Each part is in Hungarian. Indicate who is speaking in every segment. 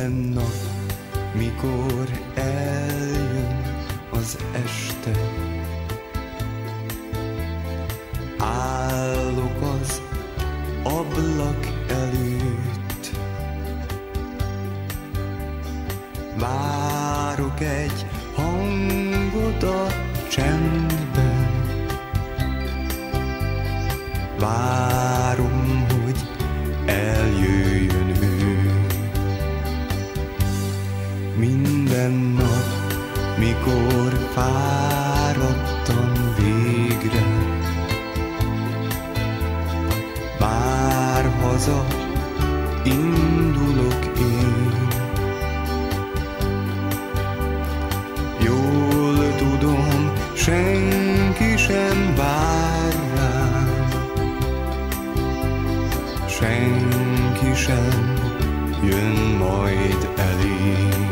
Speaker 1: Minden nap, mikor eljön az este, állok az ablak előtt, várok egy hangot a csendben, várom, hogy eljöjjön ő. Minden nap, mikor fáradtam végre, bár haza indulok én, jól tudom, senki sem vár rám, senki sem jön majd elém.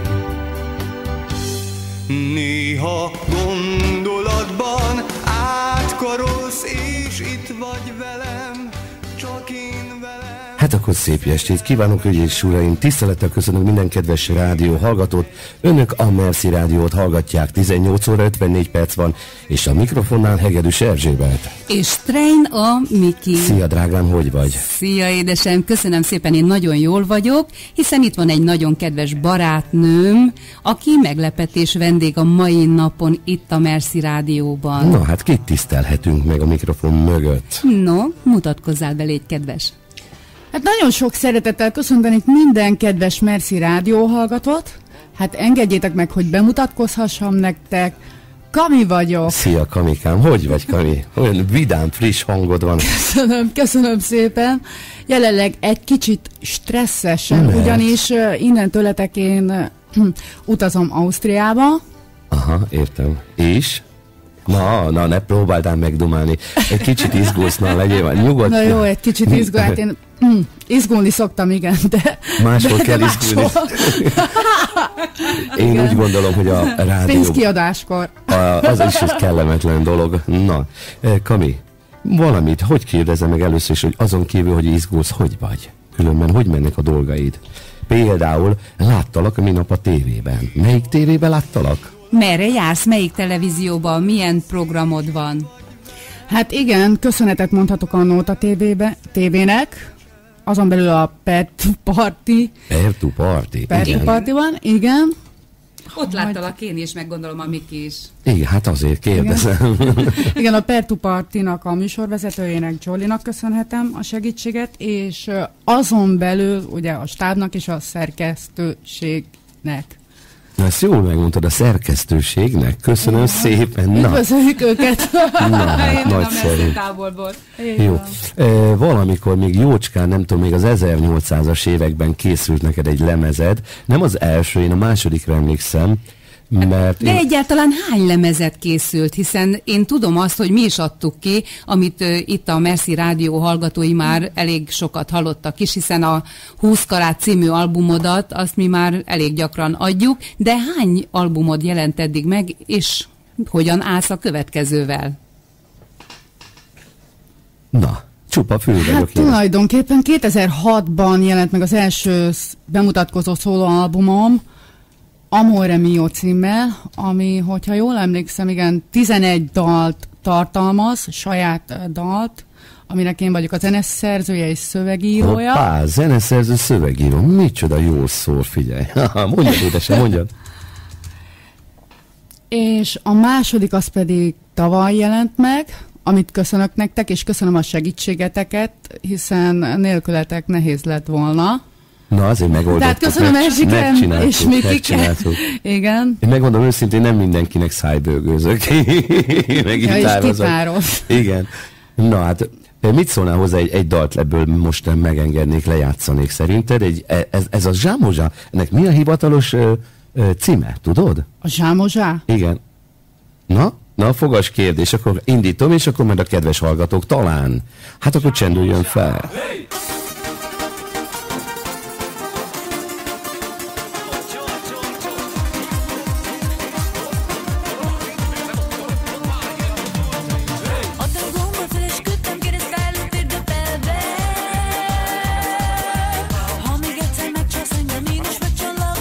Speaker 1: Néha gondolatban átkarolsz, és itt vagy velem, csak én velem.
Speaker 2: Hát akkor szép estét kívánok, hölgyeim és uraim! Tisztelettel köszönök minden kedves rádió hallgatót. Önök a Merci Rádiót hallgatják, 18 óra 54 perc van, és a mikrofonnál Hegedűs Erzsébet.
Speaker 3: És Trein a Miki.
Speaker 2: Szia, drágám, hogy vagy?
Speaker 3: Szia, édesem, köszönöm szépen, én nagyon jól vagyok, hiszen itt van egy nagyon kedves barátnőm, aki meglepetés vendég a mai napon itt a Merci Rádióban.
Speaker 2: Na, hát kit tisztelhetünk meg a mikrofon mögött?
Speaker 3: No, mutatkozzál be, légy kedves.
Speaker 4: Hát nagyon sok szeretettel köszöntenék minden kedves Merci Rádió hallgatót. Hát engedjétek meg, hogy bemutatkozhassam nektek. Kami vagyok.
Speaker 2: Szia, Kamikám, hogy vagy, Kami? Olyan vidám, friss hangod van.
Speaker 4: Köszönöm szépen. Jelenleg egy kicsit stresszesen, ugyanis innen tőletek én utazom Ausztriába.
Speaker 2: Aha, értem. És? Na, ne próbáltál megdumálni. Egy kicsit izgulsz, na, legyél már nyugodt.
Speaker 4: Na jó, egy kicsit izgul, hát én izgulni szoktam, igen, de...
Speaker 2: Máshol kell izgulni. Én úgy gondolom, hogy a rádió...
Speaker 4: Pénzkiadáskor.
Speaker 2: Az is egy kellemetlen dolog. Na, Kami, valamit, hogy kérdezem meg először is, hogy azon kívül, hogy izgulsz, hogy vagy? Különben, hogy mennek a dolgaid? Például láttalak a minap a tévében. Melyik tévében láttalak?
Speaker 3: Merre jársz? Melyik televízióban? Milyen programod van?
Speaker 4: Hát igen, köszönetet mondhatok a Nóta tévének, azon belül a Pertu Party.
Speaker 2: Pertu Party,
Speaker 4: van, igen.
Speaker 3: Ott láttalak én is, meg gondolom a Miki is.
Speaker 2: Igen, hát azért kérdezem.
Speaker 4: Igen, a Pertu Party-nak a műsorvezetőjének, Jolly-nak köszönhetem a segítséget, és azon belül ugye a stábnak és a szerkesztőségnek.
Speaker 2: Na, ezt jól megmondtad, a szerkesztőségnek. Köszönöm szépen. Na.
Speaker 4: Üdvözöljük őket.
Speaker 2: Na, hát nagyszerű. Jó. Valamikor még jócskán, nem tudom, még az 1800-as években készült neked egy lemezed. Nem az első, én a másodikra emlékszem. Mert
Speaker 3: de egyáltalán hány lemezet készült? Hiszen én tudom azt, hogy mi is adtuk ki, amit itt a Merci Rádió hallgatói már elég sokat hallottak is, hiszen a 20 karát című albumodat azt mi már elég gyakran adjuk, de hány albumod jelent eddig meg, és hogyan állsz a következővel?
Speaker 2: Na, csupa fül vagyok.
Speaker 4: Hát tulajdonképpen 2006-ban jelent meg az első bemutatkozó szólóalbumom, Amore Mio címmel, ami, hogyha jól emlékszem, igen, 11 dalt tartalmaz, saját dalt, aminek én vagyok a zeneszerzője és szövegírója.
Speaker 2: Hoppá, zeneszerző, szövegíró, micsoda jól szól, figyelj. Mondjad, édesem, mondjad.
Speaker 4: És a második az pedig tavaly jelent meg, amit köszönök nektek, és köszönöm a segítségeteket, hiszen nélkületek nehéz lett volna.
Speaker 2: Na, azért megoldottuk.
Speaker 4: Tehát köszönöm Erzsikem és Mikike. Igen.
Speaker 2: Én megmondom őszintén, nem mindenkinek szájbőgőzök. Meg
Speaker 4: gitároz.
Speaker 2: Igen. Na hát, mit szólnál hozzá, egy dalt ebből most megengednék, lejátszanék szerinted? Ez a Zsámozsá, ennek mi a hivatalos címe, tudod?
Speaker 4: A Zsámozsá?
Speaker 2: Igen. Na, fogas kérdés, akkor indítom, és akkor majd a kedves hallgatók talán. Hát akkor csendüljön fel.
Speaker 5: Ha még egyszer megcsalsz engem, én is megcsalak.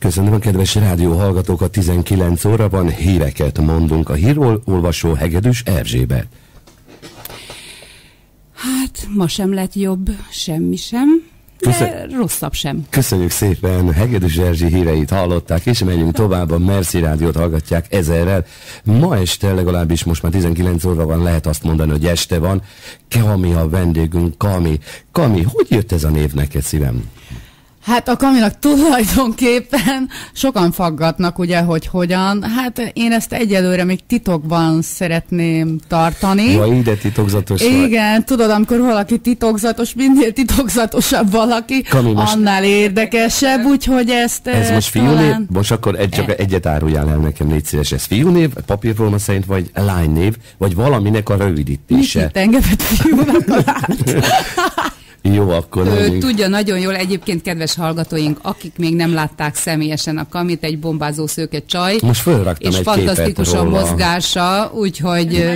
Speaker 2: köszönöm a kedves rádió hallgatókat, 19 óra van, híreket mondunk. A hírolvasó Hegedűs Erzsébet.
Speaker 3: Hát, ma sem lett jobb, semmi sem, de rosszabb sem.
Speaker 2: Köszönjük szépen, Hegedűs Erzsi híreit hallották, és megyünk tovább, a Merci Rádiót hallgatják ezerrel. Ma este, legalábbis most már 19 óra van, lehet azt mondani, hogy este van. Kami a vendégünk, Kami. Kami, hogy jött ez a név neked, szívem?
Speaker 4: Hát a Kaminak tulajdonképpen sokan faggatnak, ugye, hogy hogyan. Hát én ezt egyelőre még titokban szeretném tartani.
Speaker 2: Ja, ide titokzatos vagy.
Speaker 4: Igen, tudod, amikor valaki titokzatos, minél titokzatosabb valaki,
Speaker 2: Kami,
Speaker 4: annál érdekesebb, úgyhogy ezt
Speaker 2: ez most fiúnév? Most akkor csak egyet áruljál el nekem, légy szíves. Ez fiúnév, papírforma szerint, vagy lánynév, vagy valaminek a rövidítése?
Speaker 4: Mit engedett fiúnak a lányt?
Speaker 2: Jó, akkor
Speaker 3: tudja nagyon jól, egyébként kedves hallgatóink, akik még nem látták személyesen a Kamit, egy bombázó szőke csaj.
Speaker 2: Most fölraktam
Speaker 3: és
Speaker 2: egy
Speaker 3: fantasztikus a mozgása, úgyhogy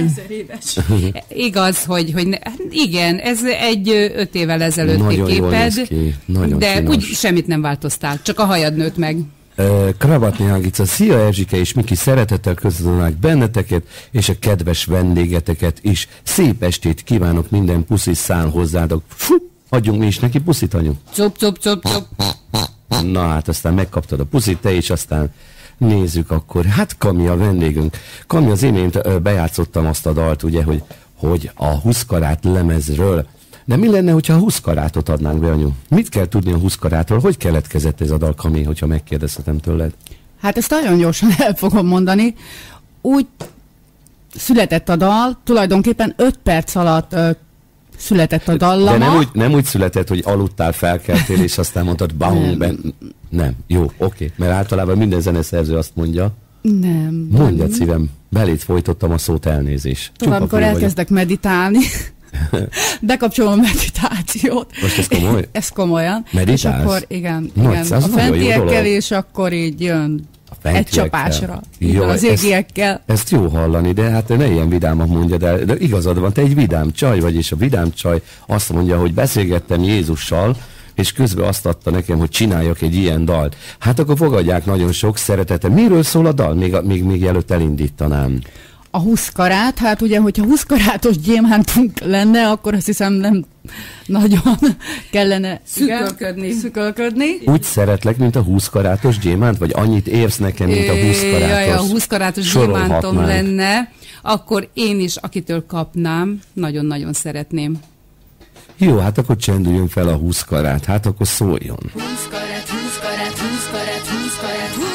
Speaker 3: igaz, hogy igen, ez egy 5 évvel ezelőtti képed, de
Speaker 2: kínos.
Speaker 3: úgy semmit nem változtál, csak a hajad nőtt meg.
Speaker 2: Kravatni Hangica, szia Erzsike és Miki, szeretettel köszönöm benneteket és a kedves vendégeteket is. Szép estét kívánok, minden puszi szál hozzátok. Fú, adjunk mi is neki puszit, anyu.
Speaker 3: Cup, cup, cup, cup.
Speaker 2: Na hát aztán megkaptad a puszit te is, aztán nézzük akkor. Hát Kami a vendégünk. Kami, az imént bejátszottam azt a dalt, ugye, hogy a 20 karát lemezről. De mi lenne, hogyha a 20 karátot adnánk be, anyu? Mit kell tudni a 20 karátról? Hogy keletkezett ez a dal, Kami, hogyha megkérdezhetem tőled?
Speaker 4: Hát ezt nagyon gyorsan el fogom mondani. Úgy született a dal, tulajdonképpen 5 perc alatt született a dallama.
Speaker 2: De nem úgy született, hogy aludtál, felkeltél, és aztán mondtad, nem. Jó, oké. Mert általában minden zeneszerző azt mondja.
Speaker 4: Nem.
Speaker 2: Mondjad, szívem, belét folytottam a szót, elnézés.
Speaker 4: Tudom, amikor elkezdek meditálni, bekapcsolom a meditációt.
Speaker 2: Most ez komoly?
Speaker 4: Ez komolyan.
Speaker 2: Meditálsz?
Speaker 4: És akkor igen. A fentiekkel, és akkor így jön egy csapásra.
Speaker 2: Jó,
Speaker 4: az égiekkel.
Speaker 2: Ezt jó hallani, de hát ne ilyen vidámak mondjad el. De igazad van, te egy vidám csaj vagy, és a vidám csaj azt mondja, hogy beszélgettem Jézussal, és közben azt adta nekem, hogy csináljak egy ilyen dalt. Hát akkor fogadják nagyon sok szeretete. Miről szól a dal? Még előtt elindítanám.
Speaker 4: A 20 karát, hát ugye, hogyha 20 karátos gyémántunk lenne, akkor azt hiszem nem nagyon kellene szükölködni.
Speaker 2: Úgy szeretlek, mint a 20 karátos gyémánt, vagy annyit érsz nekem, mint a 20 karátos?
Speaker 3: Jaj, a 20 karátos gyémántom lenne, akkor én is, akitől kapnám, nagyon-nagyon szeretném.
Speaker 2: Jó, hát akkor csendüljön fel a 20 karát, hát akkor szóljon.
Speaker 5: 20 karát, 20 karát, 20 karát, 20 karát, 20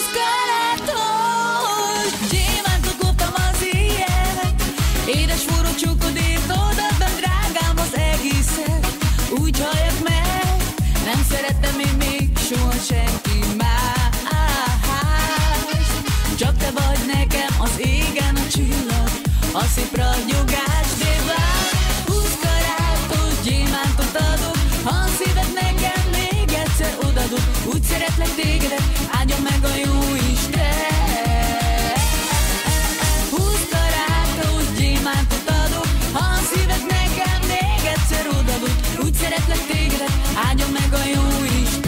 Speaker 5: karátot, gyémántot kaptam az éjjel, édes forró csókodért odaad be, drágám, az egészet, úgy halljak meg, nem szerettem én még soha senki más, csak te vagy nekem az égen a csillag, a szép ragyogás, de vár, 20 karátos gyémántot adok, ha a szíved nekem még egyszer odadok, úgy szeretlek tégedet, áldjon meg a jó Isten. 20 karátos gyémántot adok, ha a szíved nekem még egyszer odadok, úgy szeretlek tégedet, áldjon meg a jó Isten.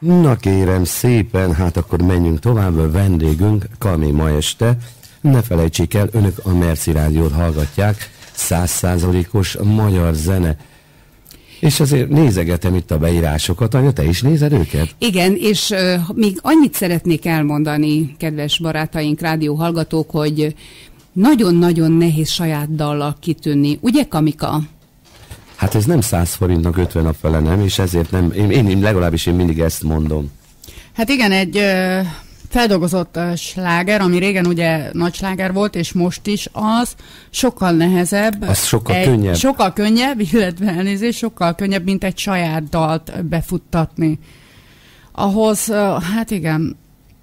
Speaker 2: Na kérem szépen, hát akkor menjünk tovább. A vendégünk Kami ma este. Ne felejtsék el, önök a Merci Rádiót hallgatják, 100%-os magyar zene. És azért nézegetem itt a beírásokat. Anya, te is nézed őket?
Speaker 3: Igen, és még annyit szeretnék elmondani, kedves barátaink, rádióhallgatók, hogy nagyon-nagyon nehéz saját dallal kitűnni. Ugye, Kamika?
Speaker 2: Hát ez nem 100 forintnak 50 nap fele, nem? És ezért nem, én legalábbis én mindig ezt mondom.
Speaker 4: Hát igen, egy feldolgozott sláger, ami régen ugye nagy sláger volt, és most is az, sokkal nehezebb.
Speaker 2: Az sokkal könnyebb.
Speaker 4: Sokkal könnyebb, illetve elnézést, sokkal könnyebb, mint egy saját dalt befuttatni. Ahhoz, hát igen.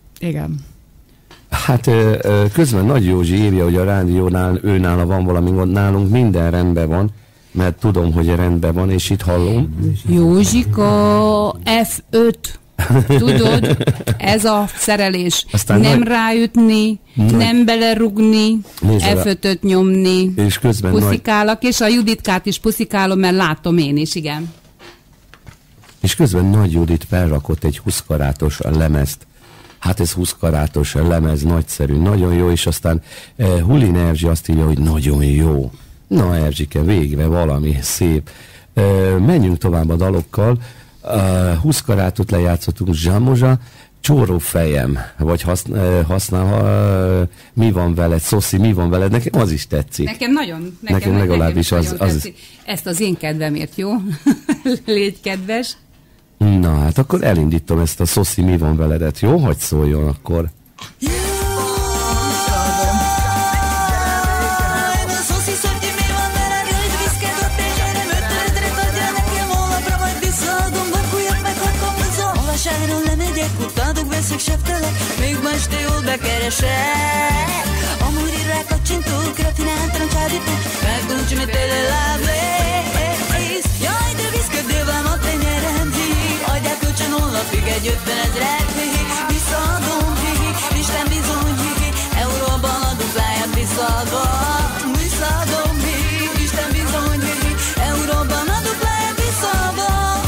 Speaker 4: Hát
Speaker 2: közben Nagy Józsi írja, hogy a rádiónál, őnála van valami gond, nálunk minden rendben van, mert tudom, hogy rendben van, és itt hallom.
Speaker 3: Józsika, F5. Tudod, ez a szerelés.
Speaker 2: Aztán
Speaker 3: nem ráütni, nem belerugni, F5-öt nyomni.
Speaker 2: És közben
Speaker 3: puszikálok, és a Juditkát is puszikálom, mert látom én is, igen.
Speaker 2: És közben Nagy Judit felrakott egy 20 karátos lemezt. Hát ez 20 karátos lemez, nagyszerű, nagyon jó, és aztán Hulin Erzsi azt írja, hogy nagyon jó. Na Erzsike, végre valami szép. Menjünk tovább a dalokkal. 20 karátot lejátszottunk, Zsámozsa, Csóró fejem, vagy használ, mi van veled, Szoszi, mi van veled, nekem az is tetszik.
Speaker 3: Nekem
Speaker 2: legalábbis az
Speaker 3: tetszik. Ezt az én kedvemért, jó? Légy kedves.
Speaker 2: Na hát akkor elindítom ezt a Szoszi, mi van veledet, jó? Hogy szóljon akkor.
Speaker 5: Még ma este jól bekeresek. Amúgy rákacsintok, rafináltan csábítok, megdonts, mit telelávész. Jaj, de viszkedővel ma tenyerem, adják kölcsön honlapig egy 50 000 visszaadom, Isten bizony, euróban a dupláját visszaadva. Visszaadom, Isten bizony, euróban a dupláját visszaadva.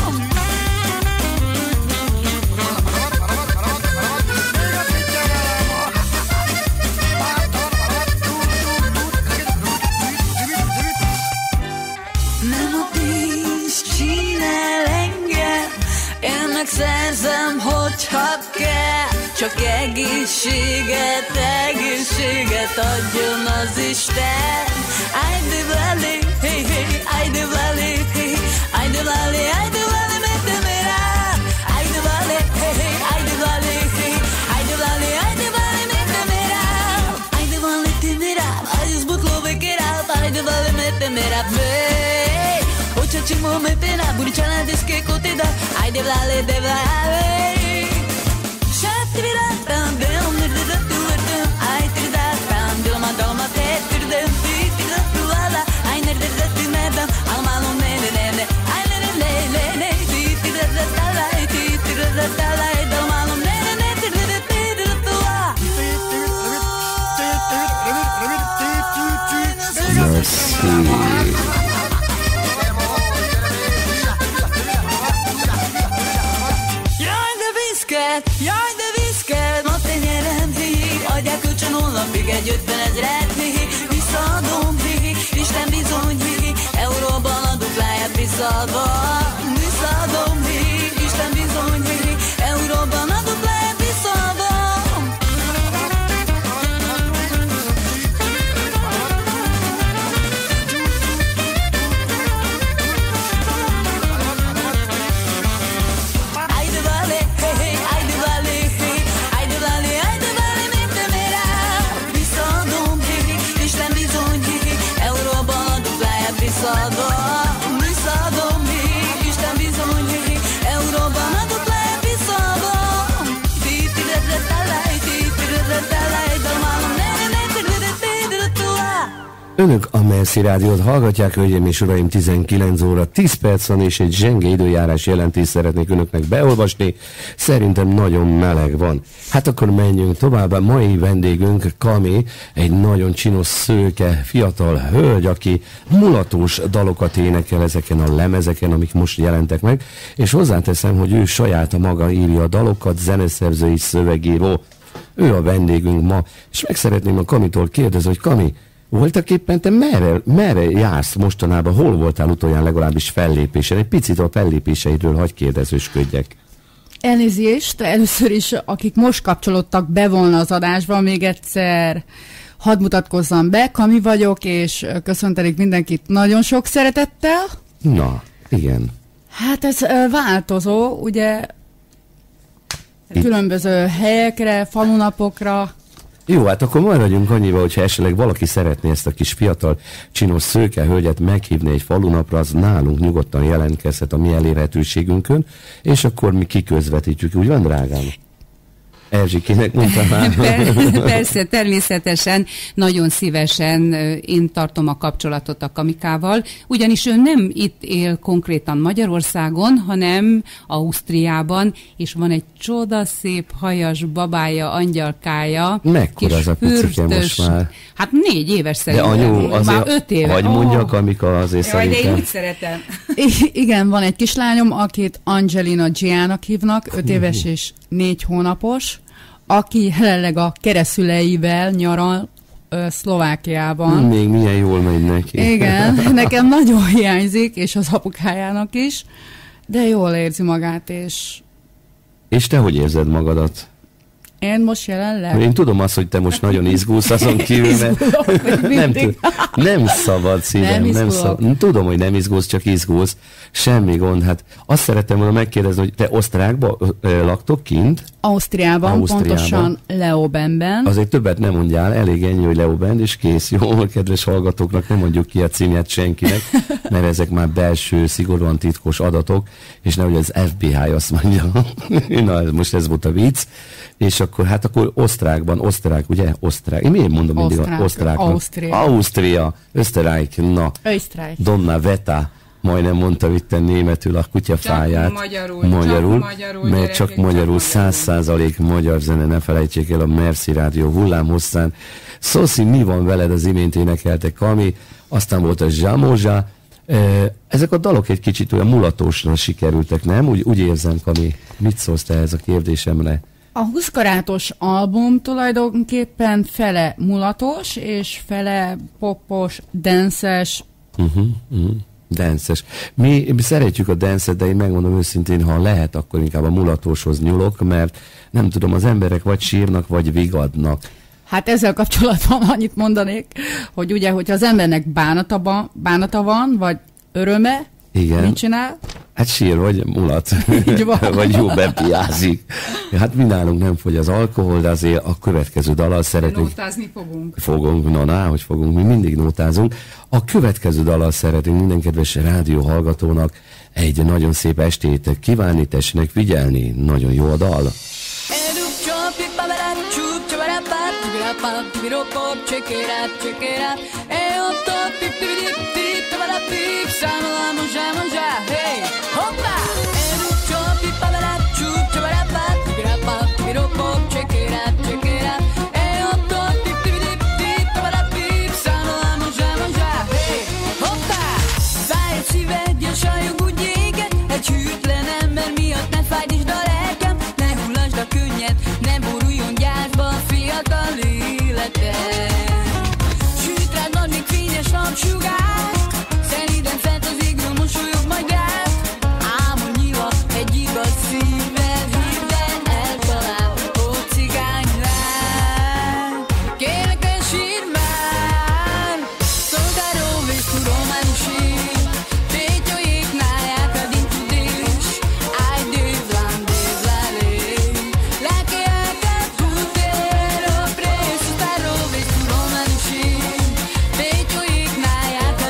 Speaker 5: Megszerzem, hogyha kell, csak egészséget adjon az Isten. Ájdöveli, hey, hey, ájdöveli, hey, ájdöveli, ájdöveli, metemerám. Ájdöveli, hey, hey, ájdöveli, hey, ájdöveli, ájdöveli, metemerám. Ájdöveli, temerám, ájdöz butló bekerám, ájdöveli, metemerám, hey. Hogyha csimó metemerám, buri család és kékotida, ájdöveli, develi. Sáttiviráltam, bőm, nördödöttülöttem, ájtirdáltam, dülma, dalma, tettirdem, tittirdöttülala, áj, nördödöttülmedem, almálom, ne, áj, ne, tittirdöttülala, tittirdöttülala, dalmálom, ne, tittirdöttülala. Jaj, de viszked, ma tenyerem, adják kölcsön honlapig egy 50 000 visszaadom, Isten bizony, euróban a dupláját visszaadva. Visszaadom, Isten bizony, euróban a dupláját visszaadva. Visszaadom, Isten
Speaker 2: Önök a Merci Rádiót hallgatják, hölgyeim és uraim, 19 óra 10 perc van, és egy zsenge időjárás jelentést szeretnék önöknek beolvasni. Szerintem nagyon meleg van. Hát akkor menjünk tovább. A mai vendégünk Kami, egy nagyon csinos, szőke, fiatal hölgy, aki mulatós dalokat énekel ezeken a lemezeken, amik most jelentek meg, és hozzáteszem, hogy ő saját maga írja a dalokat, zeneszerző és szövegíró. Ő a vendégünk ma, és meg szeretném a Kamitól kérdezni, hogy Kami, voltak éppen te merre jársz mostanában? Hol voltál utoljára legalábbis fellépésen? Egy picit a fellépéseidről hagy kérdezősködjek.
Speaker 4: Elnézést, először is, akik most kapcsolódtak be volna az adásba, még egyszer hadd mutatkozzam be. Kami vagyok, és köszöntelek mindenkit nagyon sok szeretettel.
Speaker 2: Na, igen.
Speaker 4: Hát ez változó, ugye különböző helyekre, falunapokra.
Speaker 2: Jó, hát akkor maradjunk annyiba, hogyha esetleg valaki szeretné ezt a kis fiatal, csinos szőke hölgyet meghívni egy falunapra, az nálunk nyugodtan jelentkezhet a mi elérhetőségünkön, és akkor mi kiközvetítjük. Úgy van, drágám? Erzsikének mondtam már.
Speaker 3: Persze, természetesen, nagyon szívesen én tartom a kapcsolatot a Kamikával, ugyanis ő nem itt él konkrétan Magyarországon, hanem Ausztriában, és van egy csodaszép hajas babája, angyalkája.
Speaker 2: Mekkora az a picike most már?
Speaker 3: Hát 4 éves szerintem.
Speaker 2: De anyu, azért,
Speaker 3: már 5 éve.
Speaker 2: Hagy mondjak, Kamika, azért
Speaker 3: jaj,
Speaker 2: szerintem.
Speaker 3: de én úgy szeretem.
Speaker 4: Igen, van egy kislányom, akit Angelina Giának hívnak, 5 éves és 4 hónapos, aki jelenleg a keresztüleivel nyaral Szlovákiában.
Speaker 2: Még milyen jól megy neki.
Speaker 4: Igen, nekem nagyon hiányzik, és az apukájának is, de jól érzi magát, és...
Speaker 2: És te hogy érzed magadat?
Speaker 4: Én most jelenleg?
Speaker 2: Én tudom azt, hogy te most nagyon izgulsz azon kívül, mert nem szabad szívem, nem szabad. Tudom, hogy nem izgulsz, csak izgulsz. Semmi gond. Hát azt szerettem volna megkérdezni, hogy te osztrákban laktok kint?
Speaker 4: Ausztriában, pontosan Leobenben.
Speaker 2: Azért többet nem mondjál, elég ennyi, hogy Leoben, és kész. Jó, kedves hallgatóknak, nem mondjuk ki a címját senkinek, mert ezek már belső, szigorúan titkos adatok, és nehogy az FBI azt mondja. Na, most ez volt a vicc. És akkor, hát akkor osztrák, ugye? Osztrák. Én miért mondom mindig osztráknak? Ausztria, Österreich, na.
Speaker 4: Österreich.
Speaker 2: Donna Veta, majdnem mondtam itt németül a kutyafáját. Magyarul, mert csak magyarul, 100% magyar zene, ne felejtsék el a Merci Rádió hullámhosszán. Szoszi, mi van veled, az imént énekeltek Kami, aztán volt a Zsamozsa. Ezek a dalok egy kicsit olyan mulatósra sikerültek, nem? Úgy érzem, Kami. Mit szólsz te ez a kérdésemre?
Speaker 4: A 20 karátos album tulajdonképpen fele mulatos, és fele popos, dances.
Speaker 2: Dances. Mi szeretjük a dancet, de én megmondom őszintén, ha lehet, akkor inkább a mulatóshoz nyúlok, mert nem tudom, az emberek vagy sírnak, vagy vigadnak.
Speaker 4: Hát ezzel kapcsolatban annyit mondanék, hogy ugye, hogyha az embernek bánata van, vagy öröme,
Speaker 2: igen.
Speaker 4: Mit csinál?
Speaker 2: Hát sír, vagy mulat, vagy jó bepiázik. Hát mi nálunk nem fogy az alkohol, de azért a következő dallal szeretnénk...
Speaker 3: Nótázni fogunk.
Speaker 2: Hogy fogunk, mi mindig nótázunk. A következő dallal szeretnénk minden kedves rádióhallgatónak egy nagyon szép estét kívánni, tessenek figyelni. Nagyon jó a dal.
Speaker 5: Sugár, szerintem fent az égről mosolyog majd rád. Ám a nyila egy igaz szívvel hirden eltalál, ó cigány lány. Kérlek, ne sírj már, szolgáló és tudományos év. Tétjóék náják a dintudés, áj dévlán, dévlálé. Láke áká putero, preso starro és tudományos év. Tétjóék náják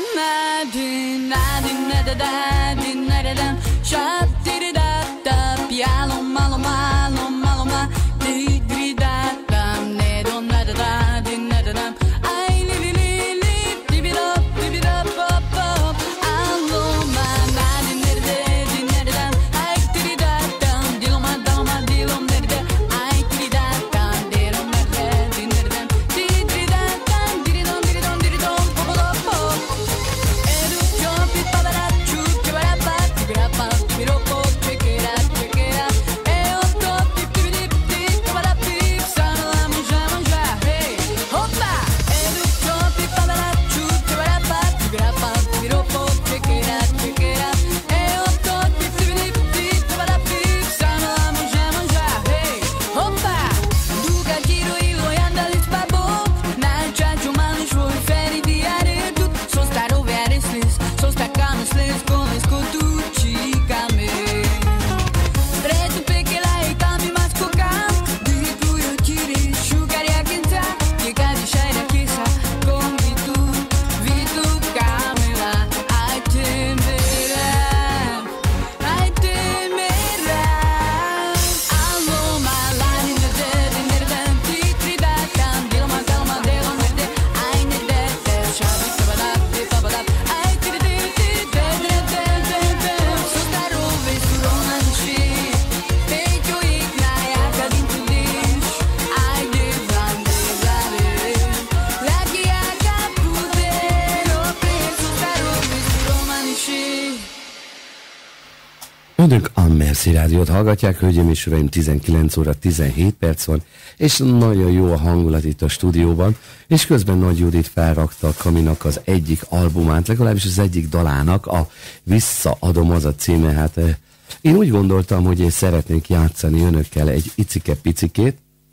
Speaker 2: Önök a Merci Rádiót hallgatják, hölgyeim és uraim, 19 óra 17 perc van, és nagyon jó a hangulat itt a stúdióban, és közben Nagy Judit felrakta Kaminak az egyik albumát, legalábbis az egyik dalának, a Visszaadom az a címe. Hát én úgy gondoltam, hogy én szeretnék játszani önökkel egy icike-picikét.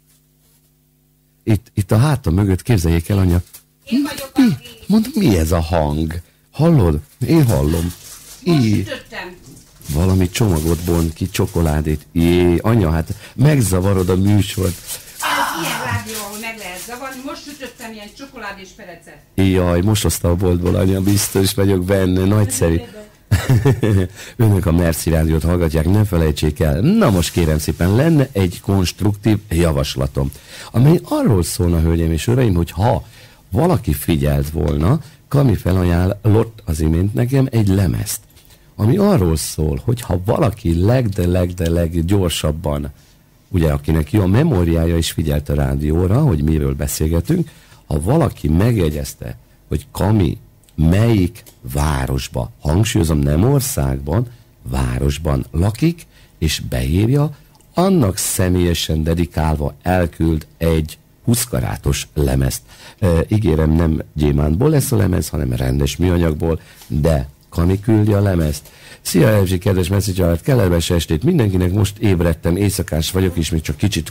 Speaker 2: Itt a hátam mögött, képzeljék el, anya.
Speaker 3: Én vagyok a
Speaker 2: Mondom, mi ez a hang? Hallod? Én hallom.
Speaker 3: Most sütöttem.
Speaker 2: Valami csomagot bont ki, csokoládét. Jé, anya, hát megzavarod a műsort.
Speaker 3: Ez ilyen rádió, ahol meg lehet zavarni. Most sütöttem ilyen csokoládés perecet.
Speaker 2: Jaj, most hozta a boltból, anya, biztos vagyok benne, nagyszerű. Önök a Merci Rádiót hallgatják, ne felejtsék el. Na most kérem szépen, lenne egy konstruktív javaslatom, amely arról szólna, hölgyeim és uraim, hogy ha valaki figyelt volna, Kami felajánlott az imént nekem egy lemezt, ami arról szól, hogy ha valaki leggyorsabban, ugye akinek jó a memóriája is figyelt a rádióra, hogy miről beszélgetünk, ha valaki megjegyezte, hogy Kami melyik városba, hangsúlyozom, nem országban, városban lakik, és beírja, annak személyesen dedikálva elküld egy 20 karátos lemezt. Ígérem, nem gyémántból lesz a lemez, hanem rendes műanyagból, de Kami küldi a lemezt. Szia, Erzsi, kedves Merci család, kellemes estét mindenkinek, most ébredtem, éjszakás vagyok is, még csak kicsit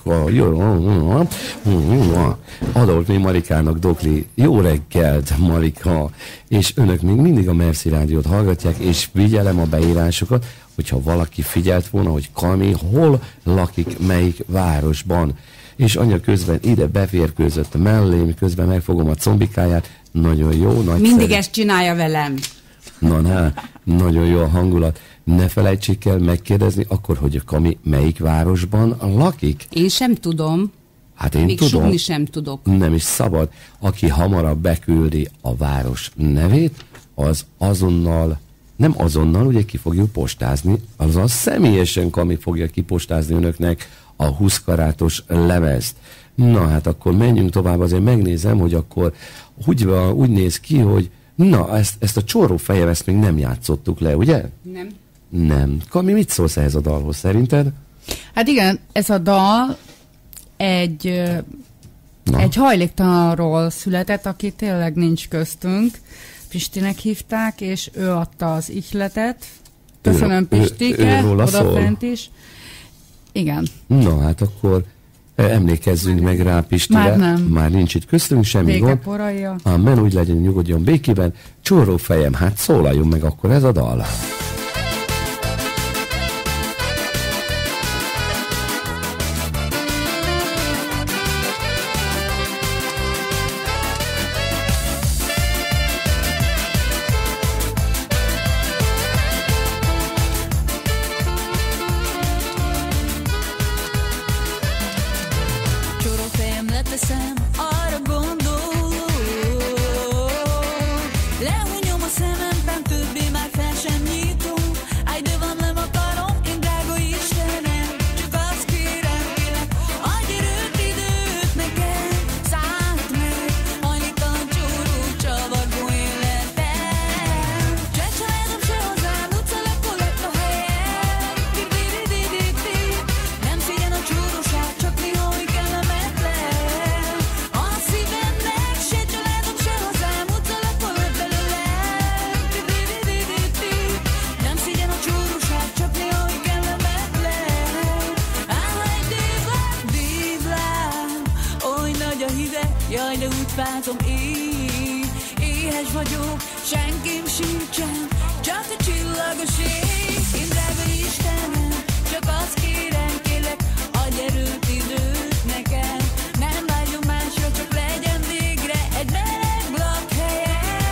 Speaker 2: Adolf Marikának dokli, jó reggelt, Marika, és önök még mindig a Merci Rádiót hallgatják, és figyelem a beírásokat, hogyha valaki figyelt volna, hogy Kami hol lakik, melyik városban, és anya közben ide beférkőzött mellém, közben megfogom a combikáját, nagyon jó, nagyszerű.
Speaker 3: Mindig ezt csinálja velem.
Speaker 2: Na, nagyon jó a hangulat. Ne felejtsék el megkérdezni akkor, hogy a Kami melyik városban lakik.
Speaker 3: Én sem tudom.
Speaker 2: Hát én
Speaker 3: még
Speaker 2: tudom.
Speaker 3: sugni sem tudok.
Speaker 2: Nem is szabad. Aki hamarabb beküldi a város nevét, az azonnal, nem azonnal, ugye ki fogjuk postázni, azaz személyesen Kami fogja kipostázni önöknek a 20 karátos lemezt. Na hát akkor menjünk tovább, azért megnézem, hogy akkor úgy néz ki, hogy na, ezt a csóró fejem, ezt még nem játszottuk le, ugye?
Speaker 3: Nem.
Speaker 2: Nem. Kami, mit szólsz ehhez a dalhoz, szerinted?
Speaker 4: Hát igen, ez a dal egy hajléktalanról született, aki tényleg nincs köztünk. Pistinek hívták, és ő adta az ihletet. Köszönöm, Pistike, odafent is. Igen.
Speaker 2: Na, hát akkor emlékezzünk meg rá Pistire.
Speaker 4: Már nem.
Speaker 2: Már nincs itt köztünk, semmi gond.
Speaker 4: Poraja.
Speaker 2: Amen, úgy legyen, nyugodjon békében. Csóró fejem, hát szólaljon meg akkor ez a dal.
Speaker 5: fázom így. Éhes vagyok, senkim sincsen, csak a csillagos ég. Én drága Istenem, csak azt kérem, kérlek, adj erőt, időt nekem. Nem vágyom másra, csak legyen végre egy meleg lakhelyen.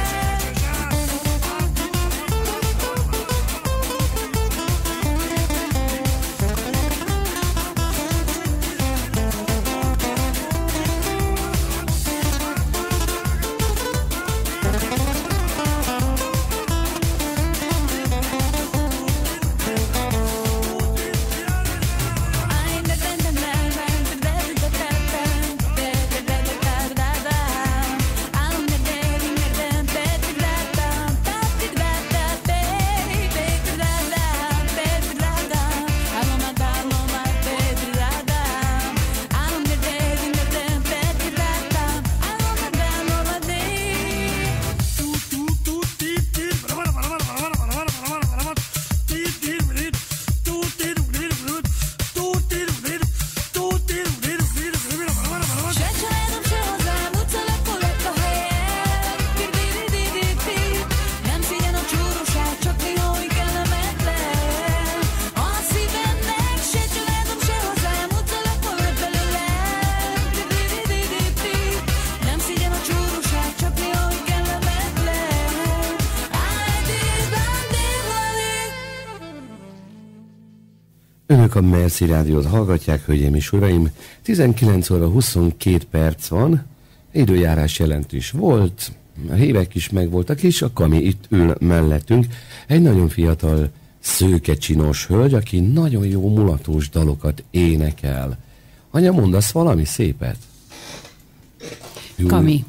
Speaker 2: Önök a Merci Rádiót hallgatják, hölgyeim és uraim. 19 óra 22 perc van, időjárás jelentős volt, a hívek is megvoltak, és a Kami itt ül mellettünk. Egy nagyon fiatal, szőkecsinos hölgy, aki nagyon jó mulatós dalokat énekel. Anya, mondasz valami szépet? Jó.
Speaker 3: Kami.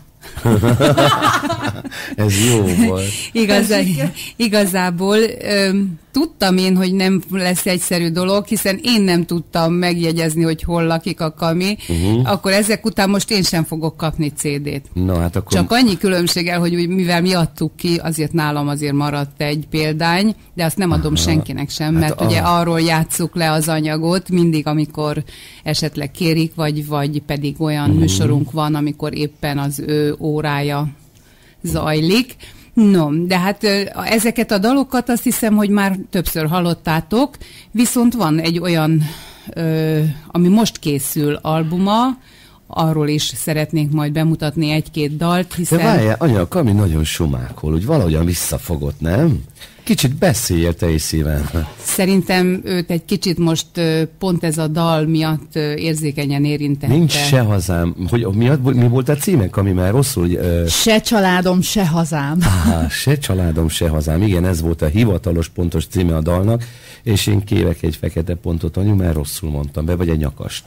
Speaker 2: Ez jó volt.
Speaker 3: Igazából tudtam én, hogy nem lesz egyszerű dolog, hiszen én nem tudtam megjegyezni, hogy hol lakik a Kami. Akkor ezek után most én sem fogok kapni CD-t.
Speaker 2: Na, hát akkor...
Speaker 3: Csak annyi különbséggel, hogy mivel mi adtuk ki, azért nálam azért maradt egy példány, de azt nem adom senkinek sem, mert ugye arról játsszuk le az anyagot mindig, amikor esetleg kérik, vagy pedig olyan műsorunk van, amikor éppen az ő órája zajlik. No, de hát ezeket a dalokat azt hiszem, hogy már többször hallottátok, viszont van egy olyan, ami most készül albuma, arról is szeretnénk majd bemutatni egy-két dalt, hiszen...
Speaker 2: De várjál, anya, a Kami nagyon sumákol, úgy valahogyan visszafogott, nem? Kicsit beszéljél te is szívem.
Speaker 3: Szerintem őt egy kicsit most pont ez a dal miatt érzékenyen érintette.
Speaker 2: Nincs se hazám. Mi volt a címe, Kami, már rosszul?
Speaker 4: Se családom, se hazám.
Speaker 2: Se családom, se hazám. Igen, ez volt a hivatalos pontos címe a dalnak, és én kérek egy fekete pontot, anyu, mert rosszul mondtam be, vagy egy nyakast.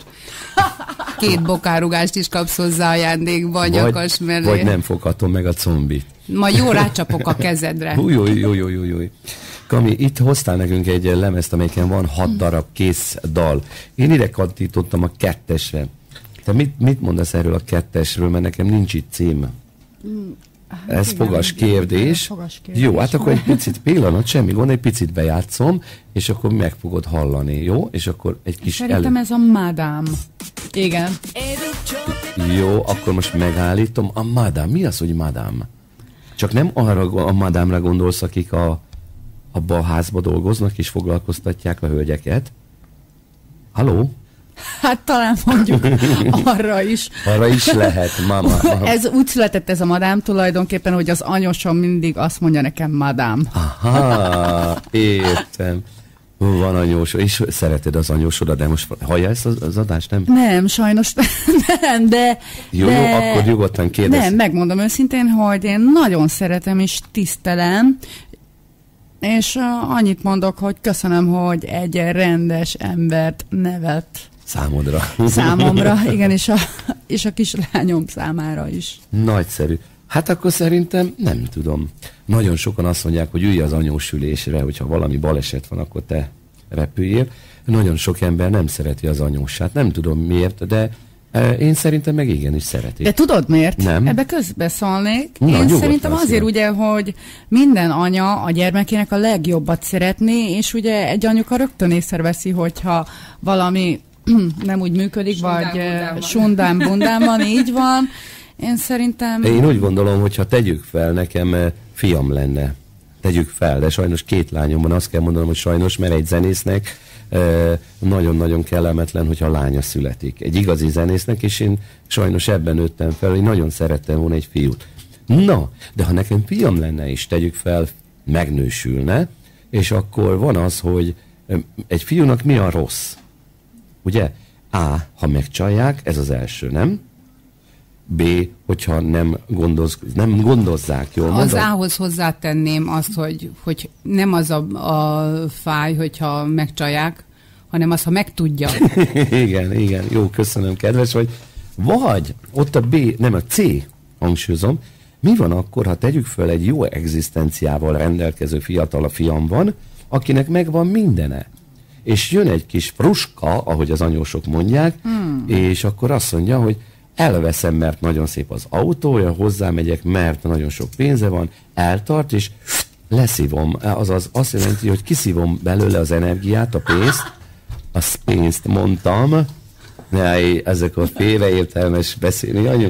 Speaker 3: 2 bokárugást is kapsz hozzá ajándékba a nyakas mellé.
Speaker 2: Vagy nem foghatom meg a combit.
Speaker 3: Majd jó rácsapok a kezedre.
Speaker 2: Új. Kami, itt hoztál nekünk egy lemezt, amelyiken van 6 darab kész dal. Én ide kattintottam a 2-esre. Te mit mondasz erről a 2-esről, mert nekem nincs itt cím. Ez fogas kérdés. Jó, hát akkor egy picit pillanat, semmi gond, egy picit bejátszom, és akkor meg fogod hallani, jó? És akkor egy kis
Speaker 4: Szerintem ez a Madame. Igen.
Speaker 2: Jó, akkor most megállítom. A Madame, mi az, hogy Madame? Csak nem arra a Madame-ra gondolsz, akik abba a házba dolgoznak és foglalkoztatják a hölgyeket? Halló?
Speaker 4: Hát talán mondjuk arra is.
Speaker 2: Arra is lehet, mama.
Speaker 4: Ez úgy született ez a Madame tulajdonképpen, hogy az anyósom mindig azt mondja nekem Madame.
Speaker 2: Aha, értem. Van anyósod, és szereted az anyósodat, de most hallja ezt az adást, nem?
Speaker 4: Nem, sajnos nem, de...
Speaker 2: Jó, akkor nyugodtan kérdez.
Speaker 4: Nem, megmondom őszintén, hogy én nagyon szeretem és tisztelem, és annyit mondok, hogy köszönöm, hogy egy rendes embert nevelt. Számomra, igen, és a kislányom számára is.
Speaker 2: Nagyszerű. Hát akkor szerintem nem tudom. Nagyon sokan azt mondják, hogy ülj az anyósülésre, hogyha valami baleset van, akkor te repüljél. Nagyon sok ember nem szereti az anyósát. Nem tudom miért, de én szerintem meg igenis szereti.
Speaker 4: De tudod miért?
Speaker 2: Nem.
Speaker 4: Ebbe közbeszólnék. Én szerintem azért ugye, hogy minden anya a gyermekének a legjobbat szeretné, és ugye egy anyuka rögtön észreveszi, hogyha valami nem úgy működik, vagy sundán-bundán van, így van, Én szerintem...
Speaker 2: Én úgy gondolom, hogy ha tegyük fel, nekem fiam lenne. Tegyük fel, de sajnos 2 lányom van, azt kell mondanom, hogy sajnos, mert egy zenésznek nagyon-nagyon kellemetlen, hogyha lánya születik. Egy igazi zenésznek, és én sajnos ebben nőttem fel, hogy nagyon szerettem volna egy fiút. Na, de ha nekem fiam lenne is, tegyük fel, megnősülne, és akkor van az, hogy egy fiúnak mi a rossz? Ugye? A, ha megcsalják, ez az első, nem? B, hogyha nem gondozzák jól.
Speaker 3: Az A-hoz hozzátenném azt, hogy nem az a fáj, hogyha megcsalják, hanem az, ha megtudja.
Speaker 2: igen, jó, köszönöm, kedves, vagy ott a B, nem a C, hangsúlyozom, mi van akkor, ha tegyük föl egy jó egzisztenciával rendelkező fiatal fiam van, akinek megvan mindene. És jön egy kis fruska, ahogy az anyósok mondják, és akkor azt mondja, hogy elveszem, mert nagyon szép az autója, hozzámegyek, mert nagyon sok pénze van, eltart, és leszívom. Azaz azt jelenti, hogy kiszívom belőle az energiát, a pénzt mondtam. Ezek a félreértelmes beszélni, anyu.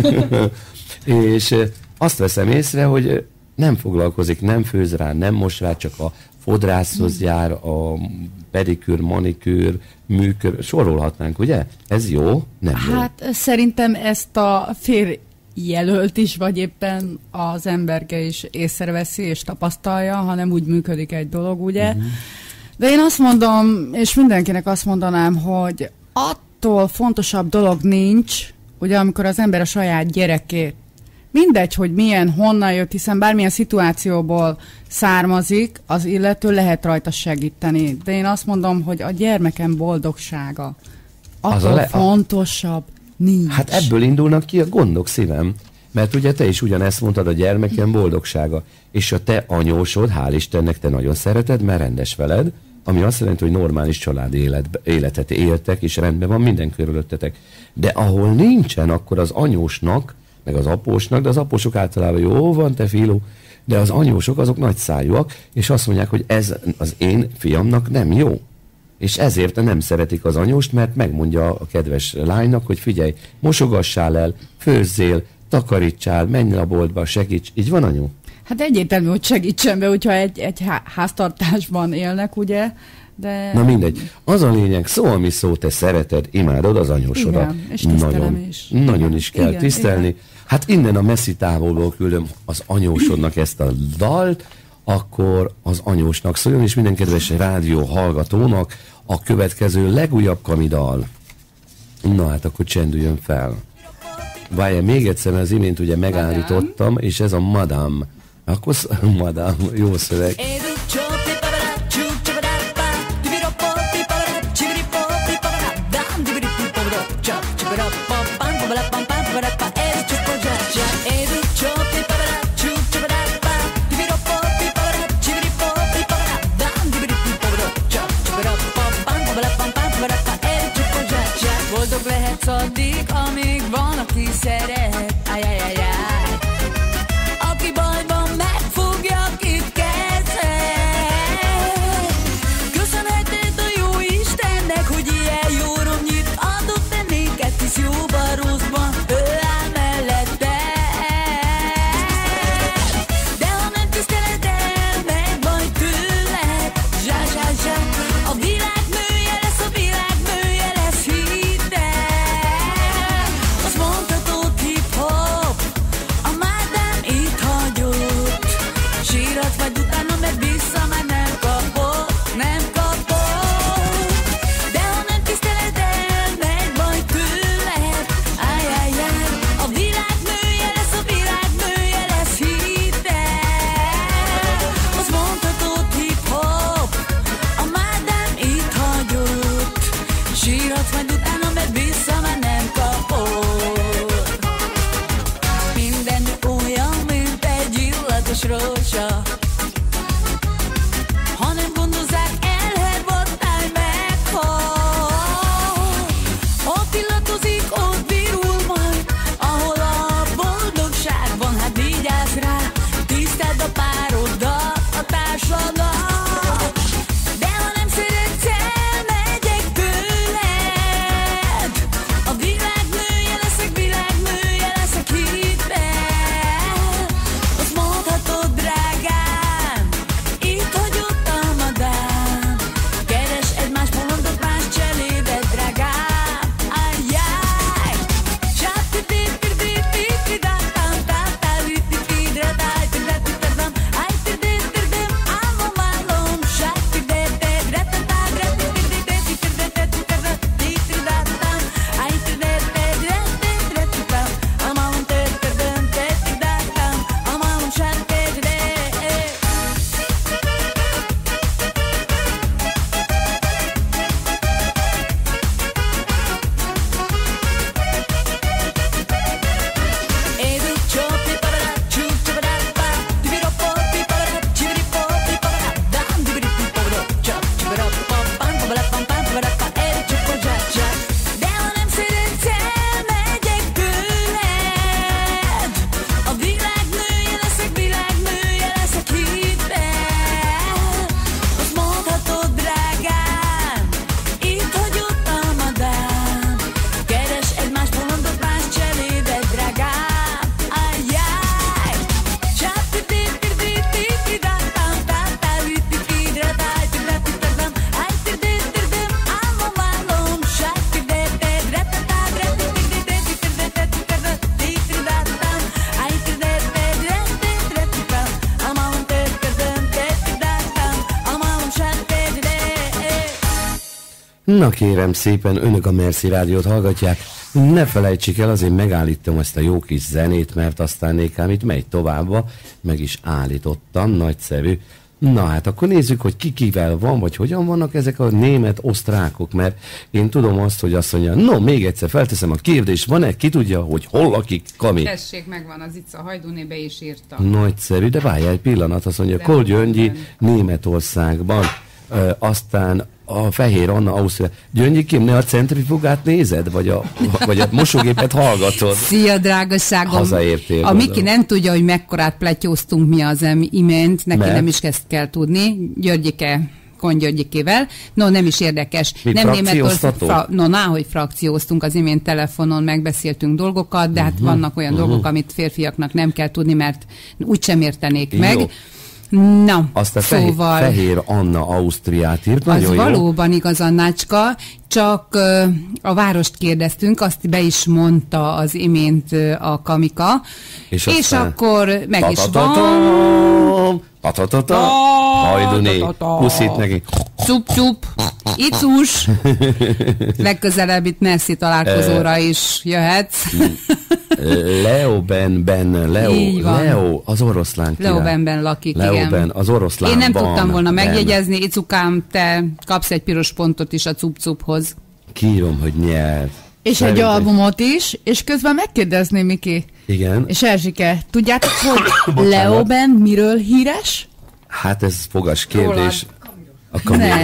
Speaker 2: És azt veszem észre, hogy nem foglalkozik, nem főz rá, nem mos rá, csak a fodrászhoz jár, a pedikűr, manikűr, műkör, sorolhatnánk, ugye? Ez jó? Nem jó?
Speaker 4: Hát szerintem ezt a férjelölt is, vagy éppen az emberke is észreveszi és tapasztalja, ha nem úgy működik egy dolog, ugye? De én azt mondom, és mindenkinek azt mondanám, hogy attól fontosabb dolog nincs, ugye, amikor az ember a saját gyerekét, mindegy, hogy milyen, honnan jött, hiszen bármilyen szituációból származik, az illető lehet rajta segíteni. De én azt mondom, hogy a gyermekem boldogsága attól fontosabb nincs.
Speaker 2: Hát ebből indulnak ki a gondok, szívem. Mert ugye te is ugyanezt mondtad, a gyermekem boldogsága. És a te anyósod, hál' Istennek, te nagyon szereted, mert rendes veled, ami azt jelenti, hogy normális családi életet éltek, és rendben van minden körülöttetek. De ahol nincsen, akkor az anyósnak, meg az apósnak, de az apósok általában jó van, te filó, de az anyósok azok nagyszájúak, és azt mondják, hogy ez az én fiamnak nem jó. És ezért nem szeretik az anyóst, mert megmondja a kedves lánynak, hogy figyelj, mosogassál el, főzzél, takarítsál, menj a boltba, segíts. Így van, anyu?
Speaker 4: Hát egyértelmű, hogy segítsen be, hogyha egy háztartásban élnek, ugye? De...
Speaker 2: Na mindegy. Az a lényeg, szó, ami szó, te szereted, imádod az anyósodat.
Speaker 4: Igen, és tisztelem is.
Speaker 2: Nagyon is kell tisztelni. Igen. Hát innen a messzi távolból küldöm az anyósodnak ezt a dalt, akkor az anyósnak szóljon, és minden kedves rádió hallgatónak a következő legújabb kamidal. Na hát akkor csendüljön fel. Várjál, még egyszer, mert az imént ugye megállítottam, és ez a Madame. Akkor Madame, jó szöveg.
Speaker 5: Boldog lehetsz addig, amíg van, aki szeret. Ajajajaj. Aki bajban megfogja, akit kezel. Köszönheted a jó Istennek, hogy ilyen jó romnyit adott te néked, hisz jóban, rosszban ő áll mellette. De ha nem tiszteled el, meg majd tőled, zsá, zsá, zsá, a világ nője lesz, a világ nője lesz, hidd el. Azt mondhatod hip-hop, a mádám itt hagyott. Sírat vagy utána, mert vissza már nem kapod, nem kapod. De ha nem tiszteled el, meg majd tőled, ájjájjáj, a világ nője lesz, a világ nője lesz, hidd el. Azt mondhatod hip-hop, a mádám itt hagyott. Sírat vagy utána, mert vissza már nem kapod. Minden olyan, mint egy illatos rózsa.
Speaker 2: Na kérem szépen, önök a Merci Rádiót hallgatják. Ne felejtsék el, azért megállítom ezt a jó kis zenét, mert aztán nékám itt megy továbbba. Meg is állítottam, nagyszerű. Na hát akkor nézzük, hogy ki kivel van, vagy hogyan vannak ezek a német osztrákok, mert én tudom azt, hogy azt mondja, no, még egyszer felteszem a kérdést, van-e, ki tudja, hogy hol lakik Kami?
Speaker 3: Tessék, megvan az itt a Hajdúné, be is írta.
Speaker 2: Nagyszerű, de várjál egy pillanat, azt mondja, Kol Gyöngyi Németországban, aztán a Fehér Anna Ausztria. Gyöngyikém, ne a centrifugát nézed, vagy a mosógépet hallgatod?
Speaker 3: Szia, drágaságom!
Speaker 2: Hazaértél.
Speaker 3: A Miki nem tudja, hogy mekkorát pletyóztunk mi az imént, neki
Speaker 2: Mert?
Speaker 3: nem is ezt kell tudni. Györgyike, Györgyikével. No, nem is érdekes.
Speaker 2: Mi,
Speaker 3: nem
Speaker 2: frakcióztatok?
Speaker 3: hogy frakcióztunk az imént telefonon, megbeszéltünk dolgokat, de hát vannak olyan dolgok, amit férfiaknak nem kell tudni, mert úgysem értenék
Speaker 2: Jó.
Speaker 3: meg. Na,
Speaker 2: Azt a
Speaker 3: szóval...
Speaker 2: Fehér Anna Ausztriát írt,
Speaker 3: Az
Speaker 2: nagyon jó.
Speaker 3: valóban igaz, Annácska, csak a várost kérdeztünk, azt be is mondta az imént a Kamika, és
Speaker 2: aztán-
Speaker 3: akkor meg is van.
Speaker 2: Hajduné, puszít neki.
Speaker 3: Csup-csup, icus, legközelebb itt Merci találkozóra is jöhetsz.
Speaker 2: Leo, az oroszlán király.
Speaker 3: Leobenben lakik,
Speaker 2: Leoben,
Speaker 3: igen.
Speaker 2: az oroszlánban.
Speaker 3: Én nem tudtam volna
Speaker 2: Ben.
Speaker 3: megjegyezni, Icukám, te kapsz egy piros pontot is a cup-cuphoz.
Speaker 2: Kírom, hogy nyert.
Speaker 4: És egy
Speaker 2: Szerintem-
Speaker 4: albumot is, és közben megkérdezni, Miki.
Speaker 2: Igen.
Speaker 4: És Erzsike, tudjátok, hogy
Speaker 2: Bocsánat.
Speaker 4: Leoben miről híres?
Speaker 2: Hát ez fogas kérdés. A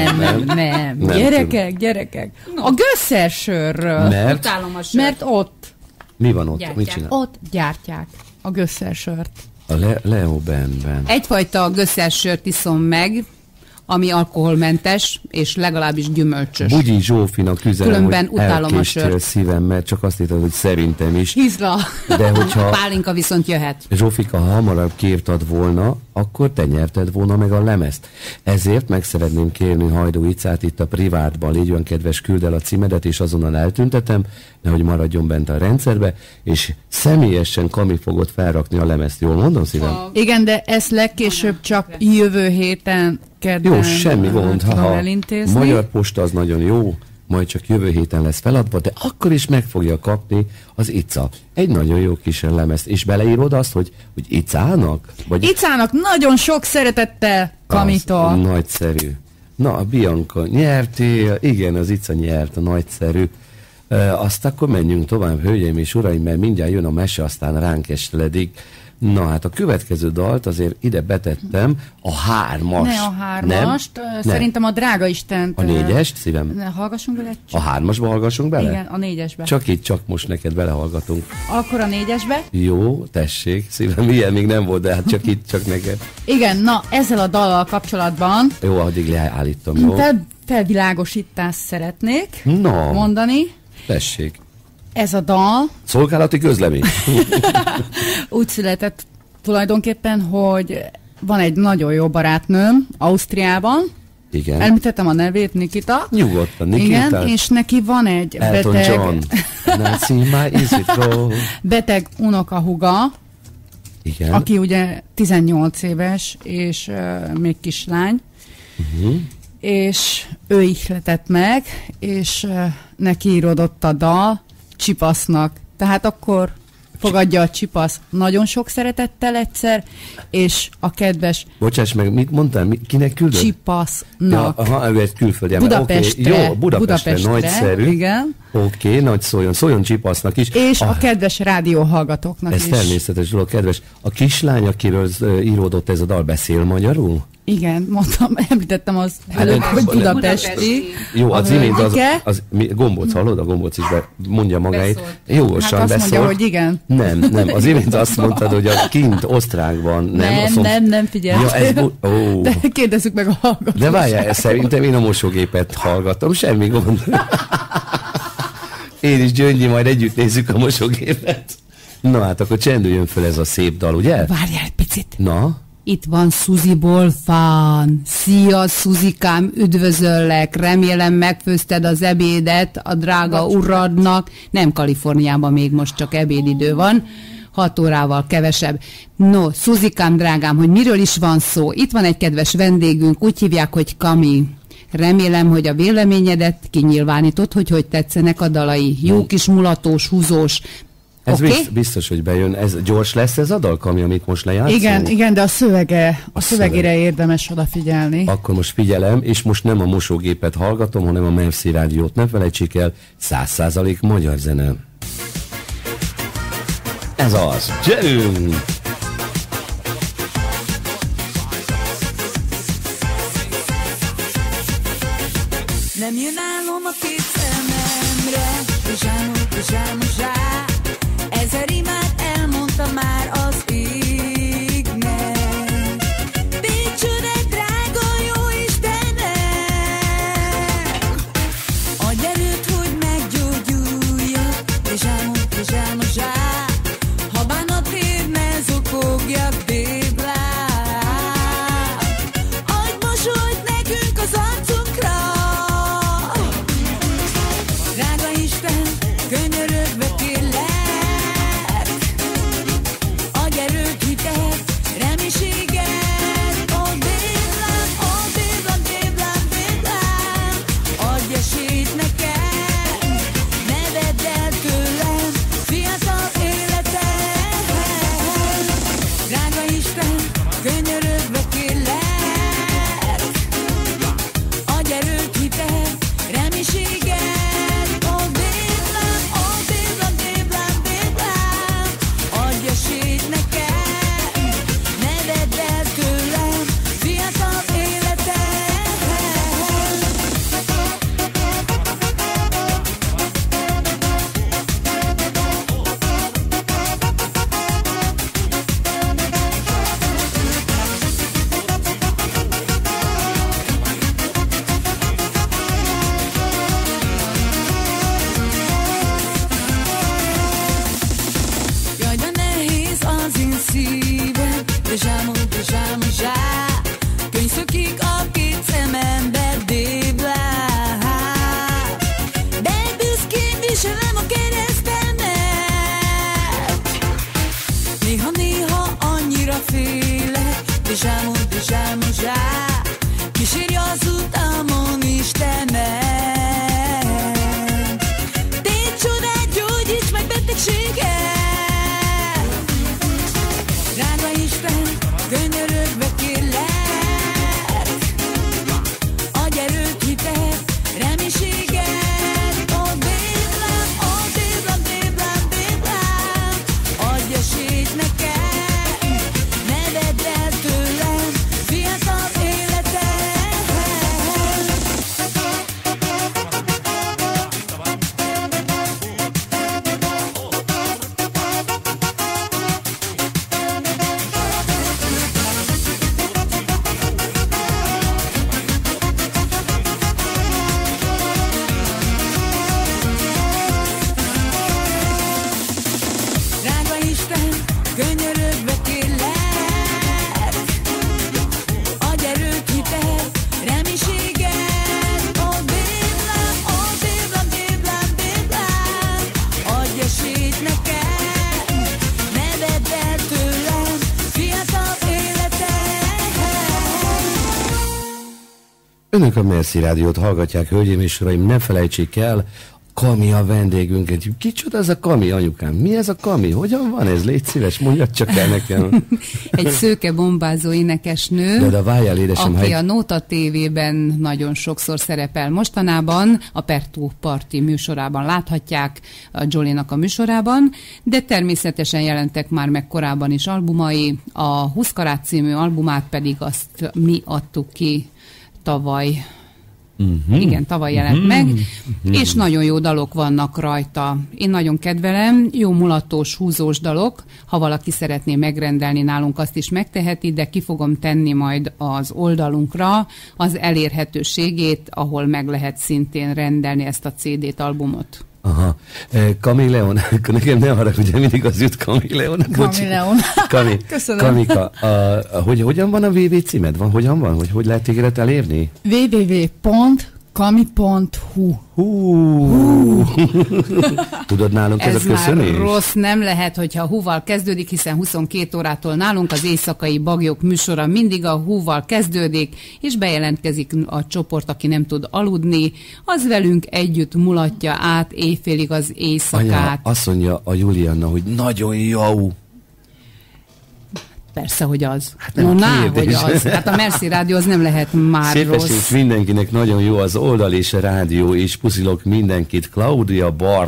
Speaker 4: Nem. Gyerekek. A Gösser-sörről.
Speaker 2: Mert
Speaker 3: Utálom a sört.
Speaker 4: Mert ott
Speaker 2: mi van ott?
Speaker 3: Gyártják.
Speaker 2: Mit csinál?
Speaker 4: Ott gyártják a Gösser-sört.
Speaker 2: A Leobenben.
Speaker 3: Egyfajta gösszes sört iszom meg, ami alkoholmentes, és legalábbis gyümölcsös.
Speaker 2: Bugyi Zsófinak üzenem,
Speaker 3: Különben
Speaker 2: hogy
Speaker 3: utálom a
Speaker 2: elkéstél
Speaker 3: sört.
Speaker 2: szívem, mert csak azt hittem, hogy szerintem is.
Speaker 4: Hizla.
Speaker 2: De hogyha
Speaker 3: Pálinka viszont jöhet.
Speaker 2: Zsófika, ha hamarabb kértad volna, akkor te nyerted volna meg a lemezt. Ezért meg szeretném kérni Hajdú Icát itt a privátban, légy olyan kedves, küld el a címedet, és azonnal eltüntetem, nehogy maradjon bent a rendszerbe, és személyesen Kami fogod felrakni a lemezt. Jól mondom, szívem?
Speaker 4: Igen, de ezt legkésőbb csak jövő héten kedden
Speaker 2: Jó, semmi gond.
Speaker 4: tudom
Speaker 2: Ha
Speaker 4: elintézni.
Speaker 2: Magyar Posta az nagyon jó, majd csak jövő héten lesz feladva, de akkor is meg fogja kapni az Ica. Egy nagyon jó kis lemezt. És beleírod azt, hogy Icának? Vagy
Speaker 4: Icának nagyon sok szeretettel Kamitól.
Speaker 2: Az nagyszerű. Na, a Bianca nyertél, igen, az Ica nyert, a nagyszerű. Azt akkor menjünk tovább, hölgyeim és uraim, mert mindjárt jön a mese, aztán ránk esteledik. Na hát a következő dalt azért ide betettem, a 3-as.
Speaker 4: Ne a hármast, szerintem a drága Istent.
Speaker 2: A 4-est, szívem?
Speaker 4: Ne, hallgassunk bele?
Speaker 2: A 3-asba hallgassunk bele?
Speaker 4: Igen, a 4-esbe.
Speaker 2: Csak itt, csak most neked belehallgatunk.
Speaker 4: Akkor a 4-esbe.
Speaker 2: Jó, tessék, szívem, ilyen még nem volt, de hát csak itt, csak neked.
Speaker 4: Igen, na, ezzel a dallal kapcsolatban
Speaker 2: Jó, addig leállítom, jó?
Speaker 4: felvilágosítást szeretnék
Speaker 2: Na,
Speaker 4: mondani.
Speaker 2: tessék.
Speaker 4: Ez a dal
Speaker 2: Szolgálati közlemény.
Speaker 4: úgy született tulajdonképpen, hogy van egy nagyon jó barátnőm Ausztriában,
Speaker 2: Igen.
Speaker 4: említettem a nevét, Nikita.
Speaker 2: Nyugodtan, Nikita.
Speaker 4: Igen, és neki van egy
Speaker 2: Elton
Speaker 4: beteg,
Speaker 2: John. Nancy, my easy throw.
Speaker 4: beteg unokahuga,
Speaker 2: Igen.
Speaker 4: aki ugye 18 éves, és még kislány, és ő ihletett meg, és neki íródott a dal Csipasznak. Tehát akkor fogadja a Csipasz nagyon sok szeretettel egyszer, és a kedves
Speaker 2: Bocsáss meg, mit mondtál? Kinek küldöd?
Speaker 4: Csipasznak.
Speaker 2: Aha, ő egy külföldi.
Speaker 4: Budapestre.
Speaker 2: Okay. Jó, Budapestre, nagyszerű.
Speaker 4: Igen.
Speaker 2: Oké, nagy szóljon Csipasznak is.
Speaker 4: És a kedves rádióhallgatóknak
Speaker 2: Ez
Speaker 4: is.
Speaker 2: természetes dolog, kedves. A kislány, akiről íródott ez a dal, beszél magyarul?
Speaker 4: Igen, mondtam, említettem az
Speaker 2: Hát
Speaker 4: előbb,
Speaker 2: nem-
Speaker 4: hogy
Speaker 2: nem-
Speaker 4: budapesti.
Speaker 2: Jó, az
Speaker 4: A
Speaker 2: imént
Speaker 4: hölgyike.
Speaker 2: Gombóc, hallod? A Gombóc is mondja magáit.
Speaker 3: Beszólt.
Speaker 2: Jogosan
Speaker 4: Hát azt
Speaker 2: beszól.
Speaker 4: mondja, hogy igen.
Speaker 2: Nem, az imént azt mondtad, hogy a kint Osztrákban
Speaker 4: Nem figyelj.
Speaker 2: Ja, ez
Speaker 4: De kérdezzük meg a hallgatót.
Speaker 2: De várjál, szerintem én a mosógépet hallgatom, semmi gond. Én is Gyöngyi, majd együtt nézzük a mosógépet. Na hát akkor csendüljön föl ez a szép dal, ugye?
Speaker 3: Várjál egy picit.
Speaker 2: Na,
Speaker 3: Itt van Suzi Bolfán. Szia, Szuzikám, üdvözöllek. Remélem megfőzted az ebédet a drága uradnak. Nem Kaliforniában még most csak ebédidő van. 6 órával kevesebb. No, Szuzikám, drágám, hogy miről is van szó? Itt van egy kedves vendégünk, úgy hívják, hogy Kami. Remélem, hogy a véleményedet kinyilvánítod, hogy tetszenek a dalai. Jó kis mulatós, húzós.
Speaker 2: Ez
Speaker 3: Oké?
Speaker 2: biztos, hogy bejön. Ez gyors lesz ez a dal, Kami, amit most lejátszunk?
Speaker 4: Igen, de a szövegére érdemes odafigyelni.
Speaker 2: Akkor most figyelem, és most nem a mosógépet hallgatom, hanem a Merci Rádiót. Ne felejtsék el, 100% magyar zene. Ez az. Gyerünk!
Speaker 5: Nem jön álom a két szememre, zsá, ezer imát elmondta már az égnek. Dicsőre, drága jó Istennek, adj erőt, hogy meggyógyuljak, zsá, ha bánat ér, ne zokogjak, déblák. Adj mosolyt nekünk az arcunkra, drága Isten, könyörögve kérlek, adj erőt, hitet, reménységet, ó déblám, adj esélyt nekem, ne vedd el tőlem fiatal életem. Drága Isten, könyörögve kérlek, adj erőt, hitet, reménységet, ó déblám, adj esélyt nekem, ne vedd el tőlem fiatal életem. Jaj, de nehéz az én szívem, de zsá, könyvszökik a két szemembe, déblák. De büszkén viselem a keresztemet, néha annyira félek, de zsá, kísérj az utamon Istenem. Tégy csodát, gyógyíts meg betegséget, drága Isten, könyörögve kérlek, adj erőt, hitet, reménységet, ó déblám, adj esélyt nekem, ne vedd el tőlem fiatal életem. Drága Isten, könyörögve kérlek, adj erőt, hitet, reménységet, ó déblám, adj esélyt nekem, ne vedd el tőlem fiatal életem.
Speaker 2: Önök a Merci Rádiót hallgatják, hölgyeim és uraim, ne felejtsék el, Kami a vendégünket. Kicsoda ez a Kami, anyukám? Mi ez a Kami? Hogyan van ez? Légy szíves, mondjad csak el nekem.
Speaker 3: Egy szőke bombázó énekesnő,
Speaker 2: De várjál, édesem,
Speaker 3: aki
Speaker 2: ha
Speaker 3: a Nóta TV-ben nagyon sokszor szerepel mostanában, a Pertó Parti műsorában láthatják, a Jolly-nak a műsorában, de természetesen jelentek már meg korábban is albumai, a 20 karát című albumát pedig azt mi adtuk ki tavaly. Igen, tavaly jelent meg, és nagyon jó dalok vannak rajta. Én nagyon kedvelem, jó mulatós, húzós dalok. Ha valaki szeretné megrendelni nálunk, azt is megteheti, de ki fogom tenni majd az oldalunkra az elérhetőségét, ahol meg lehet szintén rendelni ezt a CD-t, albumot.
Speaker 2: Aha. Kameleon, nekem ne arra, ugye mindig az jut Kameleon.
Speaker 4: Kameleon. Köszönöm.
Speaker 2: Kamika, hogyan van a www címed? Hogyan van? Hogy lehet téged elérni?
Speaker 4: www.kameleon.hu Kami.hu.
Speaker 2: Tudod nálunk ez a
Speaker 3: Ez már
Speaker 2: köszönés?
Speaker 3: rossz, nem lehet, hogyha húval kezdődik, hiszen 22 órától nálunk az éjszakai bagyok műsora mindig a húval kezdődik, és bejelentkezik a csoport, aki nem tud aludni, az velünk együtt mulatja át éjfélig az
Speaker 2: Anya,
Speaker 3: éjszakát.
Speaker 2: azt mondja a Julianna, hogy nagyon jó.
Speaker 3: Persze, hogy az.
Speaker 2: Hát nem
Speaker 3: No, ná,
Speaker 2: kérdés.
Speaker 3: hogy az. Hát a Merci Rádió az nem lehet már
Speaker 2: Szépeség
Speaker 3: rossz.
Speaker 2: mindenkinek, nagyon jó az oldal és a rádió, és puszilok mindenkit. Claudia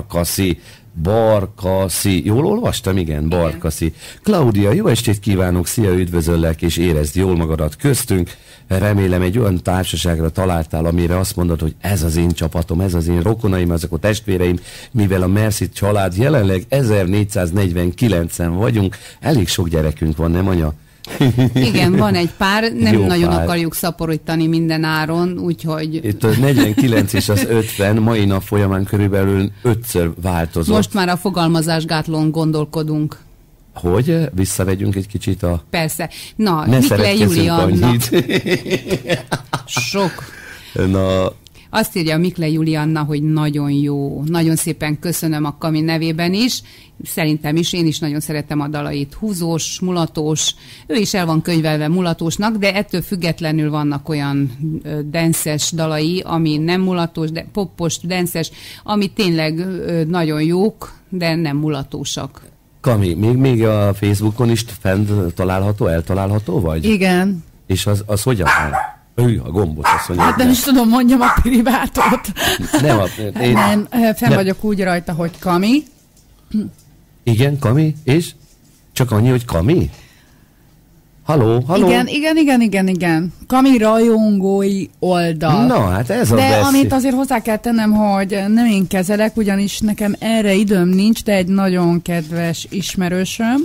Speaker 2: Barkaszi. Jól olvastam? Igen, Barkaszi. Claudia, jó estét kívánok, szia, üdvözöllek, és érezd jól magadat köztünk. Remélem egy olyan társaságra találtál, amire azt mondod, hogy ez az én csapatom, ez az én rokonaim, ezek a testvéreim, mivel a Merci család jelenleg 1449-en vagyunk, elég sok gyerekünk van, nem anya?
Speaker 3: Igen, van egy pár, nem
Speaker 2: Jó
Speaker 3: nagyon
Speaker 2: pár.
Speaker 3: akarjuk szaporítani minden áron, úgyhogy
Speaker 2: Itt a 49 és az 50 mai nap folyamán körülbelül 5-ször változott.
Speaker 3: most már a fogalmazásgátlón gondolkodunk.
Speaker 2: Hogy? Visszavegyünk egy kicsit a...
Speaker 3: Persze. Na,
Speaker 2: Ne
Speaker 3: Mikle
Speaker 2: szeretkezzünk
Speaker 3: Julianna.
Speaker 2: annyit.
Speaker 3: Sok.
Speaker 2: Na,
Speaker 3: Azt írja Mikle Julianna, hogy nagyon jó. Nagyon szépen köszönöm a Kami nevében is. Szerintem is, én is nagyon szeretem a dalait. Húzós, mulatós. Ő is el van könyvelve mulatósnak, de ettől függetlenül vannak olyan denszes dalai, ami nem mulatós, de poppos, denszes, ami tényleg nagyon jók, de nem mulatósak.
Speaker 2: Kami, még a Facebookon is fent található, eltalálható vagy?
Speaker 4: Igen.
Speaker 2: És az hogyan áll? Ő, a gombot, azt mondja.
Speaker 4: Hát nem is tudom, mondjam a privátot.
Speaker 2: Nem, én...
Speaker 4: Nem, fenn
Speaker 2: nem.
Speaker 4: vagyok úgy rajta, hogy Kami.
Speaker 2: Igen, Kami, és? Csak annyi, hogy Kami? Halló?
Speaker 4: Igen. Kami rajongói oldal.
Speaker 2: Na, hát ez a
Speaker 4: De
Speaker 2: beszéd.
Speaker 4: amit azért hozzá kell tennem, hogy nem én kezelek, ugyanis nekem erre időm nincs, de egy nagyon kedves ismerősöm,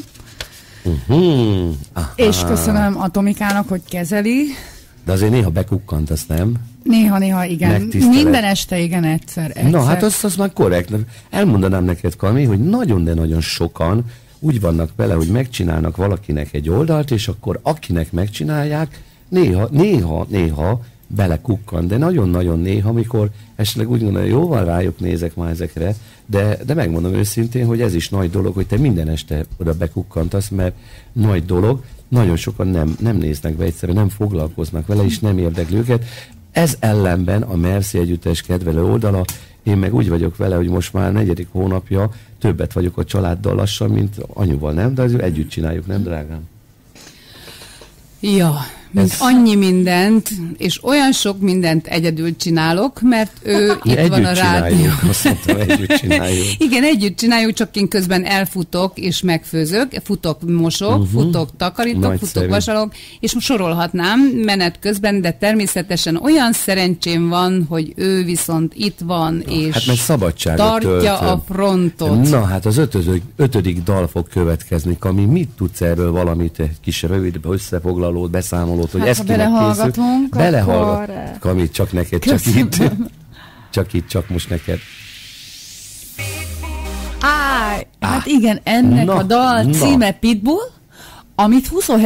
Speaker 2: Aha.
Speaker 4: és köszönöm a Tomikának, hogy kezeli.
Speaker 2: De azért néha bekukkant, azt nem?
Speaker 4: Néha igen.
Speaker 2: Megtisztelet.
Speaker 4: Minden este igen, egyszer.
Speaker 2: Na, hát az már korrekt. Elmondanám neked, Kami, hogy nagyon, de nagyon sokan úgy vannak vele, hogy megcsinálnak valakinek egy oldalt, és akkor akinek megcsinálják, néha belekukkan, de nagyon-nagyon néha, amikor esetleg úgy gondolja, jó van, rájuk nézek már ezekre, de megmondom őszintén, hogy ez is nagy dolog, hogy te minden este oda bekukkantasz, mert nagy dolog, nagyon sokan nem néznek be egyszerűen, nem foglalkoznak vele, és nem érdekli őket. Ez ellenben a Merci együttes kedvelő oldala, én meg úgy vagyok vele, hogy most már 4. hónapja többet vagyok a családdal lassan, mint anyuval, nem? De azért együtt csináljuk, nem, drágám?
Speaker 3: Ja,
Speaker 2: Ez-
Speaker 3: annyi mindent, és olyan sok mindent egyedül csinálok, mert ő itt
Speaker 2: Együtt
Speaker 3: van a rádió.
Speaker 2: csináljuk, azt mondtam, együtt csináljuk.
Speaker 3: Igen, együtt csináljuk, csak én közben elfutok és megfőzök, futok, mosok, futok, takarítok,
Speaker 2: Nagyszerű.
Speaker 3: futok, vasalok, és sorolhatnám menet közben, de természetesen olyan szerencsém van, hogy ő viszont itt van, és
Speaker 2: Hát meg szabadságot
Speaker 3: tartja
Speaker 2: töltöm.
Speaker 3: a frontot.
Speaker 2: Na, hát az ötödik dal fog következni. Kami, mit tudsz erről valamit, egy kis rövid összefoglalót, beszámolót, hogy
Speaker 4: Hát,
Speaker 2: ez
Speaker 4: ha
Speaker 2: kinek
Speaker 4: belehallgatunk,
Speaker 2: Belehallgat.
Speaker 4: akkor-
Speaker 2: Kami, csak neked, csak itt, csak most neked.
Speaker 4: Hát igen, ennek
Speaker 2: Na,
Speaker 4: a dal
Speaker 2: na.
Speaker 4: címe Pitbull, amit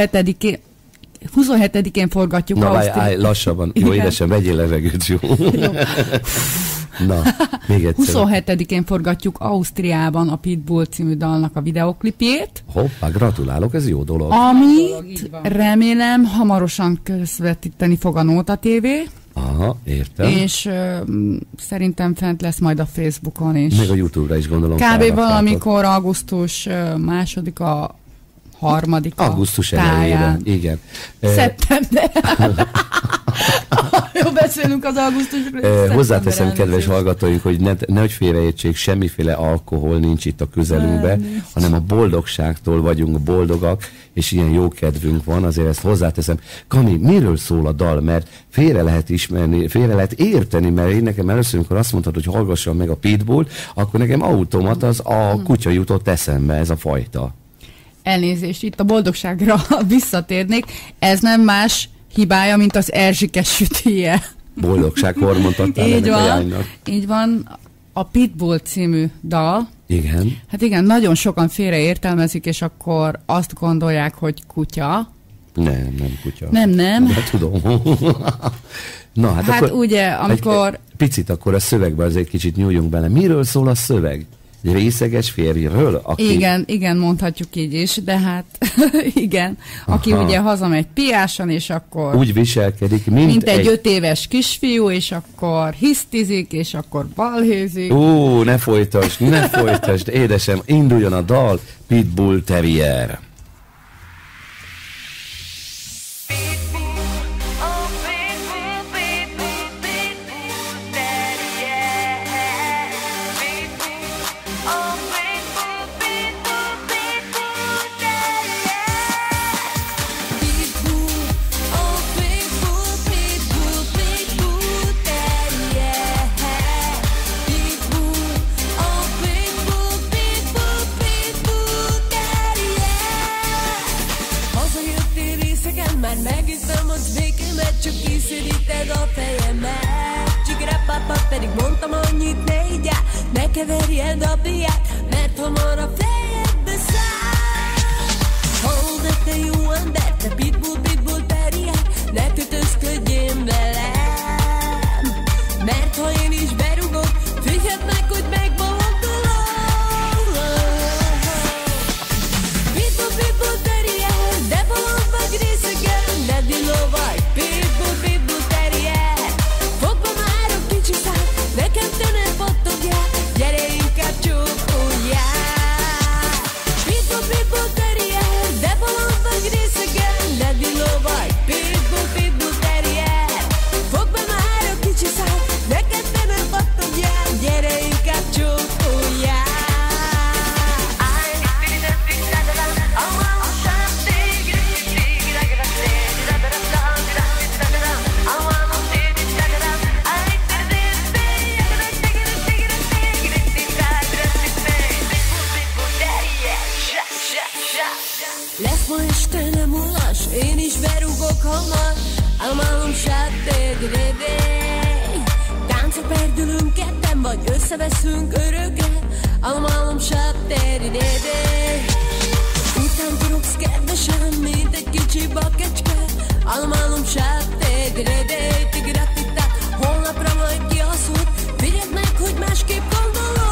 Speaker 4: 27-én forgatjuk
Speaker 2: Na,
Speaker 4: Ausztriában.
Speaker 2: állj, lassabban. Jó,
Speaker 4: Igen.
Speaker 2: édesem, vegyél levegőt, jó? Na, még egyszer.
Speaker 4: 27-én forgatjuk Ausztriában a Pitbull című dalnak a videoklipjét,
Speaker 2: Hoppá, gratulálok, ez jó dolog.
Speaker 4: amit remélem hamarosan közvetíteni fog a Nóta TV,
Speaker 2: Aha, értem.
Speaker 4: és szerintem fent lesz majd a Facebookon is.
Speaker 2: Meg a YouTube-ra is gondolom.
Speaker 4: Kb.
Speaker 2: felrakjátok.
Speaker 4: valamikor augusztus 2-a, 3-a
Speaker 2: Augusztus
Speaker 4: táján.
Speaker 2: elejére, igen.
Speaker 4: Szeptember. Jó, beszélünk az augusztusról.
Speaker 2: Hozzáteszem, kedves hallgatóink, hogy nehogy félreértsék, semmiféle alkohol nincs itt a közelünkben, hanem a boldogságtól vagyunk boldogak, és ilyen jó kedvünk van, azért ezt hozzáteszem. Kami, miről szól a dal? Mert félre lehet ismerni, félre lehet érteni, mert én nekem először, amikor azt mondtad, hogy hallgassam meg a Pitbull, akkor nekem automat az a kutya jutott eszembe, ez a fajta.
Speaker 4: Elnézést, itt a boldogságra visszatérnék. Ez nem más hibája, mint az Erzsike sütije.
Speaker 2: Boldogsághormont adtál
Speaker 4: Így
Speaker 2: ennek a
Speaker 4: van,
Speaker 2: jánynak.
Speaker 4: így van. A Pitbull című dal,
Speaker 2: Igen.
Speaker 4: hát igen, nagyon sokan félreértelmezik, és akkor azt gondolják, hogy kutya.
Speaker 2: Nem kutya.
Speaker 4: Nem.
Speaker 2: De tudom. Na, hát
Speaker 4: Hát
Speaker 2: akkor
Speaker 4: ugye, amikor
Speaker 2: Picit akkor a szövegbe azért kicsit nyúljunk bele. Miről szól a szöveg? Egy részeges férjről? Aki...
Speaker 4: Igen, mondhatjuk így is, de hát igen. Aki
Speaker 2: Aha.
Speaker 4: ugye hazamegy piásan, és akkor...
Speaker 2: Úgy viselkedik,
Speaker 4: mint egy 5 éves kisfiú, és akkor hisztizik, és akkor balhézik.
Speaker 2: Ne folytasd, édesem, induljon a dal, Pitbull Terrier.
Speaker 5: Pedig mondtam annyit, ne igyál, ne keverjed a piát, mert hamar a fejedbe száll. Hallod, de te jó ember, te pitbull terrier, ne kötözködjél velem, mert ha én is berugok, figyeld meg, hogy megboldolom. Pitbull terrier, de bolond vagy részegen, ne dilló vagy, pitbull terrier, fogva már a kicsi szám, nekem te ne pattogjál, gyere inkább csókoljál. Pitbull terrier, de bolond vagy részegen, ne dilló vagy, pitbull terrier, fogva már a kicsi szám, nekem te ne pattogjál, gyere inkább csókoljál. Lesz ma este nem ulas, én is berúgok hamar, álmálom sáttédrédé. Táncra perdülünk ketten, vagy összeveszünk örökre, álmálom sáttédrédé. Után turogsz kedvesen, mint egy kicsi bakecske, álmálom sáttédrédé. Tigratitát, holnapra majd ki a szót, figyeld meg, hogy másképp gondolok.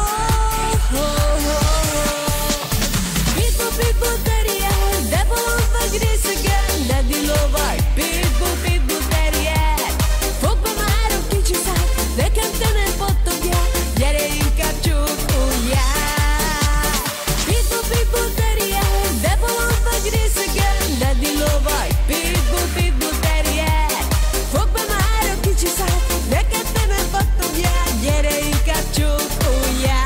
Speaker 5: Pitbull terrier, de bolond vagy részegen, de dilló vagy, pitbull terrier, fogva már a kicsi szám, nekem te ne pattogjál, gyere inkább csókoljál. Pitbull terrier, de bolond vagy részegen, de dilló vagy, pitbull terrier, fogva már a kicsi szám, nekem te ne pattogjál, gyere inkább csókoljál.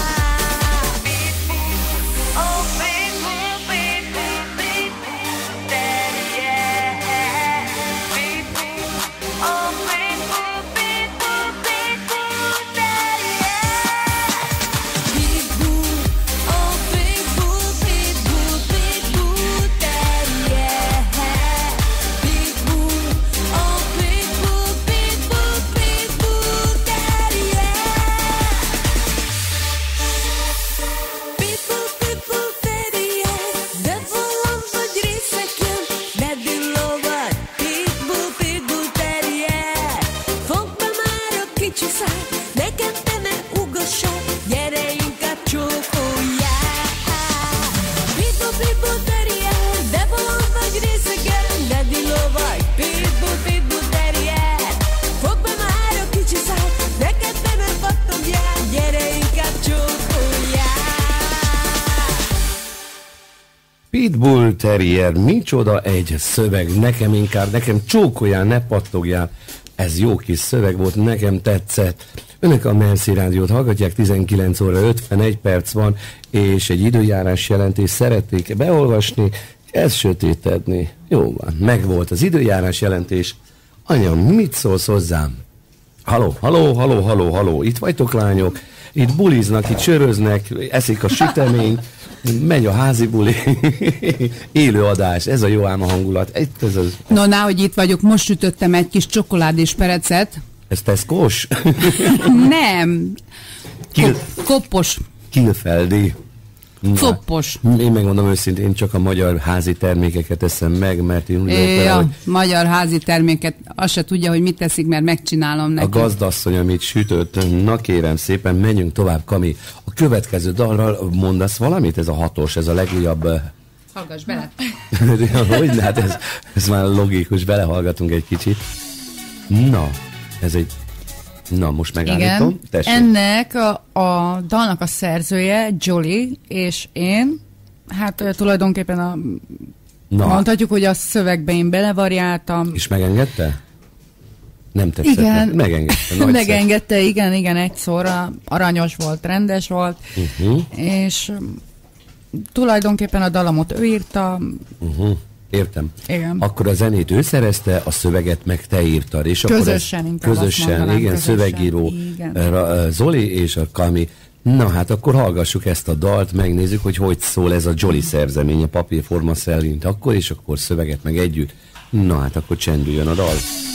Speaker 2: Pitbull Terrier, micsoda egy szöveg, nekem csókoljál, ne pattogjál. Ez jó kis szöveg volt, nekem tetszett. Önök a Merci Rádiót hallgatják, 19 óra 51 perc van, és egy időjárás jelentést szerették beolvasni, ez sötétedni. Jó van, megvolt az időjárás jelentés. Anya, mit szólsz hozzám? Haló, itt vagytok lányok, itt buliznak, itt söröznek, eszik a süteményt, megy a házi buli, élőadás, ez a jó ám a hangulat.
Speaker 3: No, hogy itt vagyok, most sütöttem egy kis csokoládés perecet.
Speaker 2: Ez Tesco-s?
Speaker 3: Nem. Koppos.
Speaker 2: Kilfeldi.
Speaker 3: Foppos.
Speaker 2: Én megmondom őszintén, én csak a magyar házi termékeket eszem meg, mert én úgy vagyok vele, hogy
Speaker 3: Magyar házi terméket, azt se tudja, hogy mit teszik, mert megcsinálom neki.
Speaker 2: a gazdasszony, amit sütött, na kérem szépen, menjünk tovább, Kami. A következő dalral mondasz valamit? Ez a 6-os, ez a legújabb...
Speaker 3: Hallgass bele.
Speaker 2: Hogy? Hát ez már logikus, belehallgatunk egy kicsit. Na, ez egy... Na, most megállítom.
Speaker 4: Igen.
Speaker 2: Tessék.
Speaker 4: Ennek a dalnak a szerzője, Jolie, és én, hát tulajdonképpen mondhatjuk, hogy a szövegbe én belevariáltam.
Speaker 2: És megengedte? Nem tetszett.
Speaker 4: Igen.
Speaker 2: Megengedte. Nagyszerű.
Speaker 4: Megengedte, igen, egy szóra. Aranyos volt, rendes volt, és tulajdonképpen a dalamot ő írta.
Speaker 2: Értem.
Speaker 4: Igen.
Speaker 2: Akkor a zenét ő szerezte, a szöveget meg te írtad. És
Speaker 4: Közösen,
Speaker 2: akkor
Speaker 4: inkább azt
Speaker 2: közösen,
Speaker 4: mondanám,
Speaker 2: igen,
Speaker 4: közösen.
Speaker 2: szövegíró
Speaker 4: Igen.
Speaker 2: Zoli és a Kami. Na hát akkor hallgassuk ezt a dalt, megnézzük, hogy szól ez a Jolie szerzeménye, papírforma szerint akkor, és akkor szöveget meg együtt. Na hát akkor csendüljön a dal.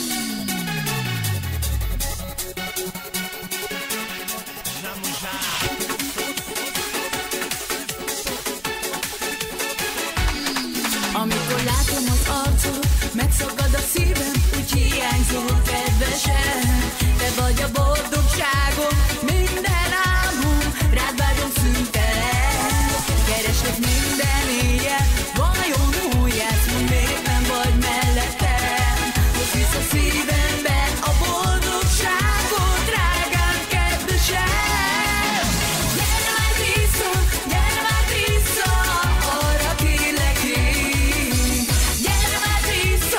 Speaker 5: Amikor látom az arcod, megszakad a szívem, úgy hiányzol, kedvesem. Te vagy a boldogságom, minden álmom, rád vágyom szüntelen. Kereslek minden éjjel, vajon hol jársz, mondd, miért nem vagy mellettem. Hozz vissza szívembe a boldogságot, drágám, kedvesem. Gyere már vissza, arra kérlek én. Gyere már vissza,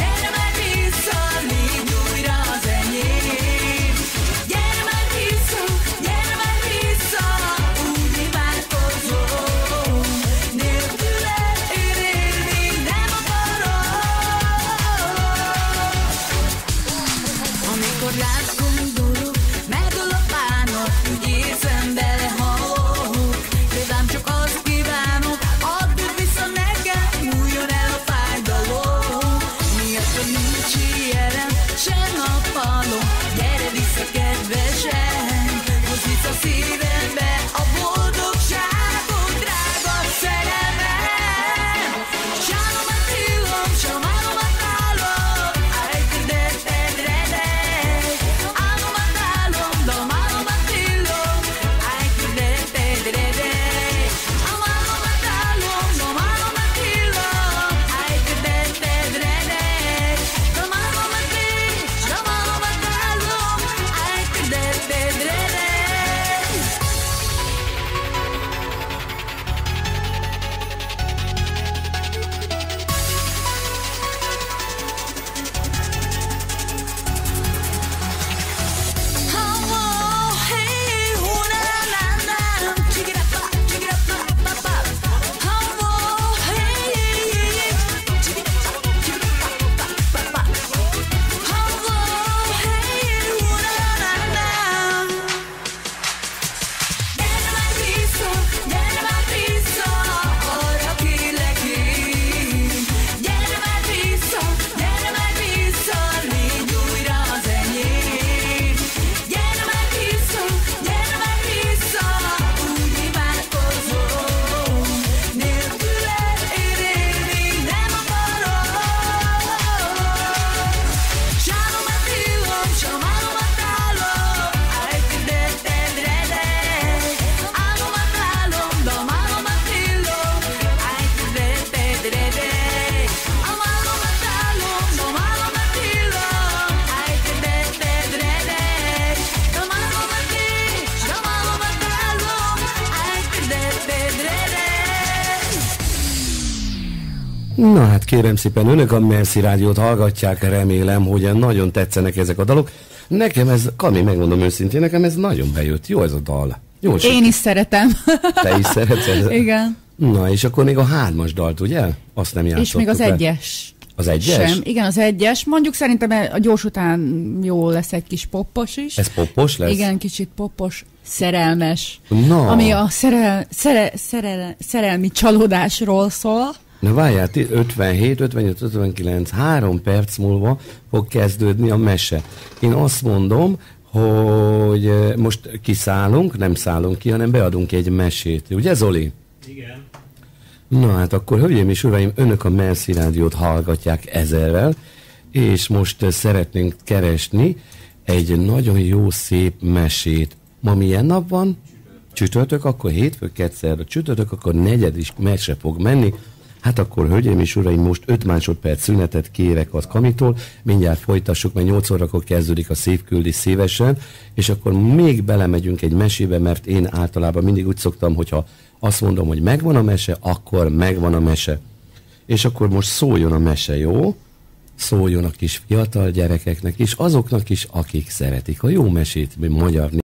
Speaker 5: légy újra az enyém. Gyere már vissza, úgy imádkozom. Nélküled én élni nem akarok. Amikor rád gondolok, megöl a bánat, úgy érzem belehalok. Tőlem csak azt kívánok, add vissza nekem, múljon el a fájdalom. Miattam nincs jelen, se nappalom, gyere vissza, kedvesem. Hozz vissza szívembe a boldogságot, drága szerelmem. Shalom Attilom, shalom Attalom, ajtedetted redek. Álom Attalom, dalmalom Attilom, ajtedetted redek. Álom Attalom, dalmalom Attilom, ajtedetted redek. Dalmalom Attilom, dalmalom Attalom, ajtedetted redek. Gyere már vissza, arra kérlek én. Gyere már vissza, légy újra az enyém. Gyere már vissza, úgy imádkozom. Nélküled én élni nem akarok. Shalom Attilom, shalom Attalom, ajtedetted redek. Álom Attalom, dalmalom Attilom, ajtedetted redek. Álom Attalom, dalmalom Attilom, ajtedetted redek. Dalmalom Attilom, ajtedetted redek.
Speaker 2: Na hát kérem szépen, önök a Merci Rádiót hallgatják, remélem, hogy nagyon tetszenek ezek a dalok. Nekem ez, Kami, megmondom őszintén, nekem ez nagyon bejött. Jó ez a dal. Jó,
Speaker 4: Én is szeretem.
Speaker 2: Te is szereted?
Speaker 4: Igen.
Speaker 2: Na, és akkor még a 3-as dalt, ugye? Azt nem játszottuk
Speaker 4: És még az
Speaker 2: le.
Speaker 4: 1-es.
Speaker 2: Az 1-es?
Speaker 4: Sem. Igen, az 1-es. Mondjuk szerintem a gyors után jó lesz egy kis poppos is.
Speaker 2: Ez poppos lesz?
Speaker 4: Igen, kicsit poppos, szerelmes.
Speaker 2: Na.
Speaker 4: Ami a szerelmi csalódásról szól.
Speaker 2: Na várjál, 57, 58, 59, 3 perc múlva fog kezdődni a mese. Én azt mondom, hogy most kiszállunk, nem szállunk ki, hanem beadunk egy mesét. Ugye, Zoli? Igen. Na hát akkor, hölgyeim és uraim, önök a Merci Rádiót hallgatják ezerrel, és most szeretnénk keresni egy nagyon jó, szép mesét. Ma milyen nap van? Csütörtök, akkor hétfő, kedszerre csütörtök, akkor negyedik mese fog menni. Hát akkor, hölgyeim és uraim, most 5 másodperc szünetet kérek az Kamitól, mindjárt folytassuk, mert 8 órakor kezdődik a Szívküldés szívesen, és akkor még belemegyünk egy mesébe, mert én általában mindig úgy szoktam, hogyha azt mondom, hogy megvan a mese, akkor megvan a mese. És akkor most szóljon a mese, jó? Szóljon a kis fiatal gyerekeknek is, azoknak is, akik szeretik a jó mesét, magyar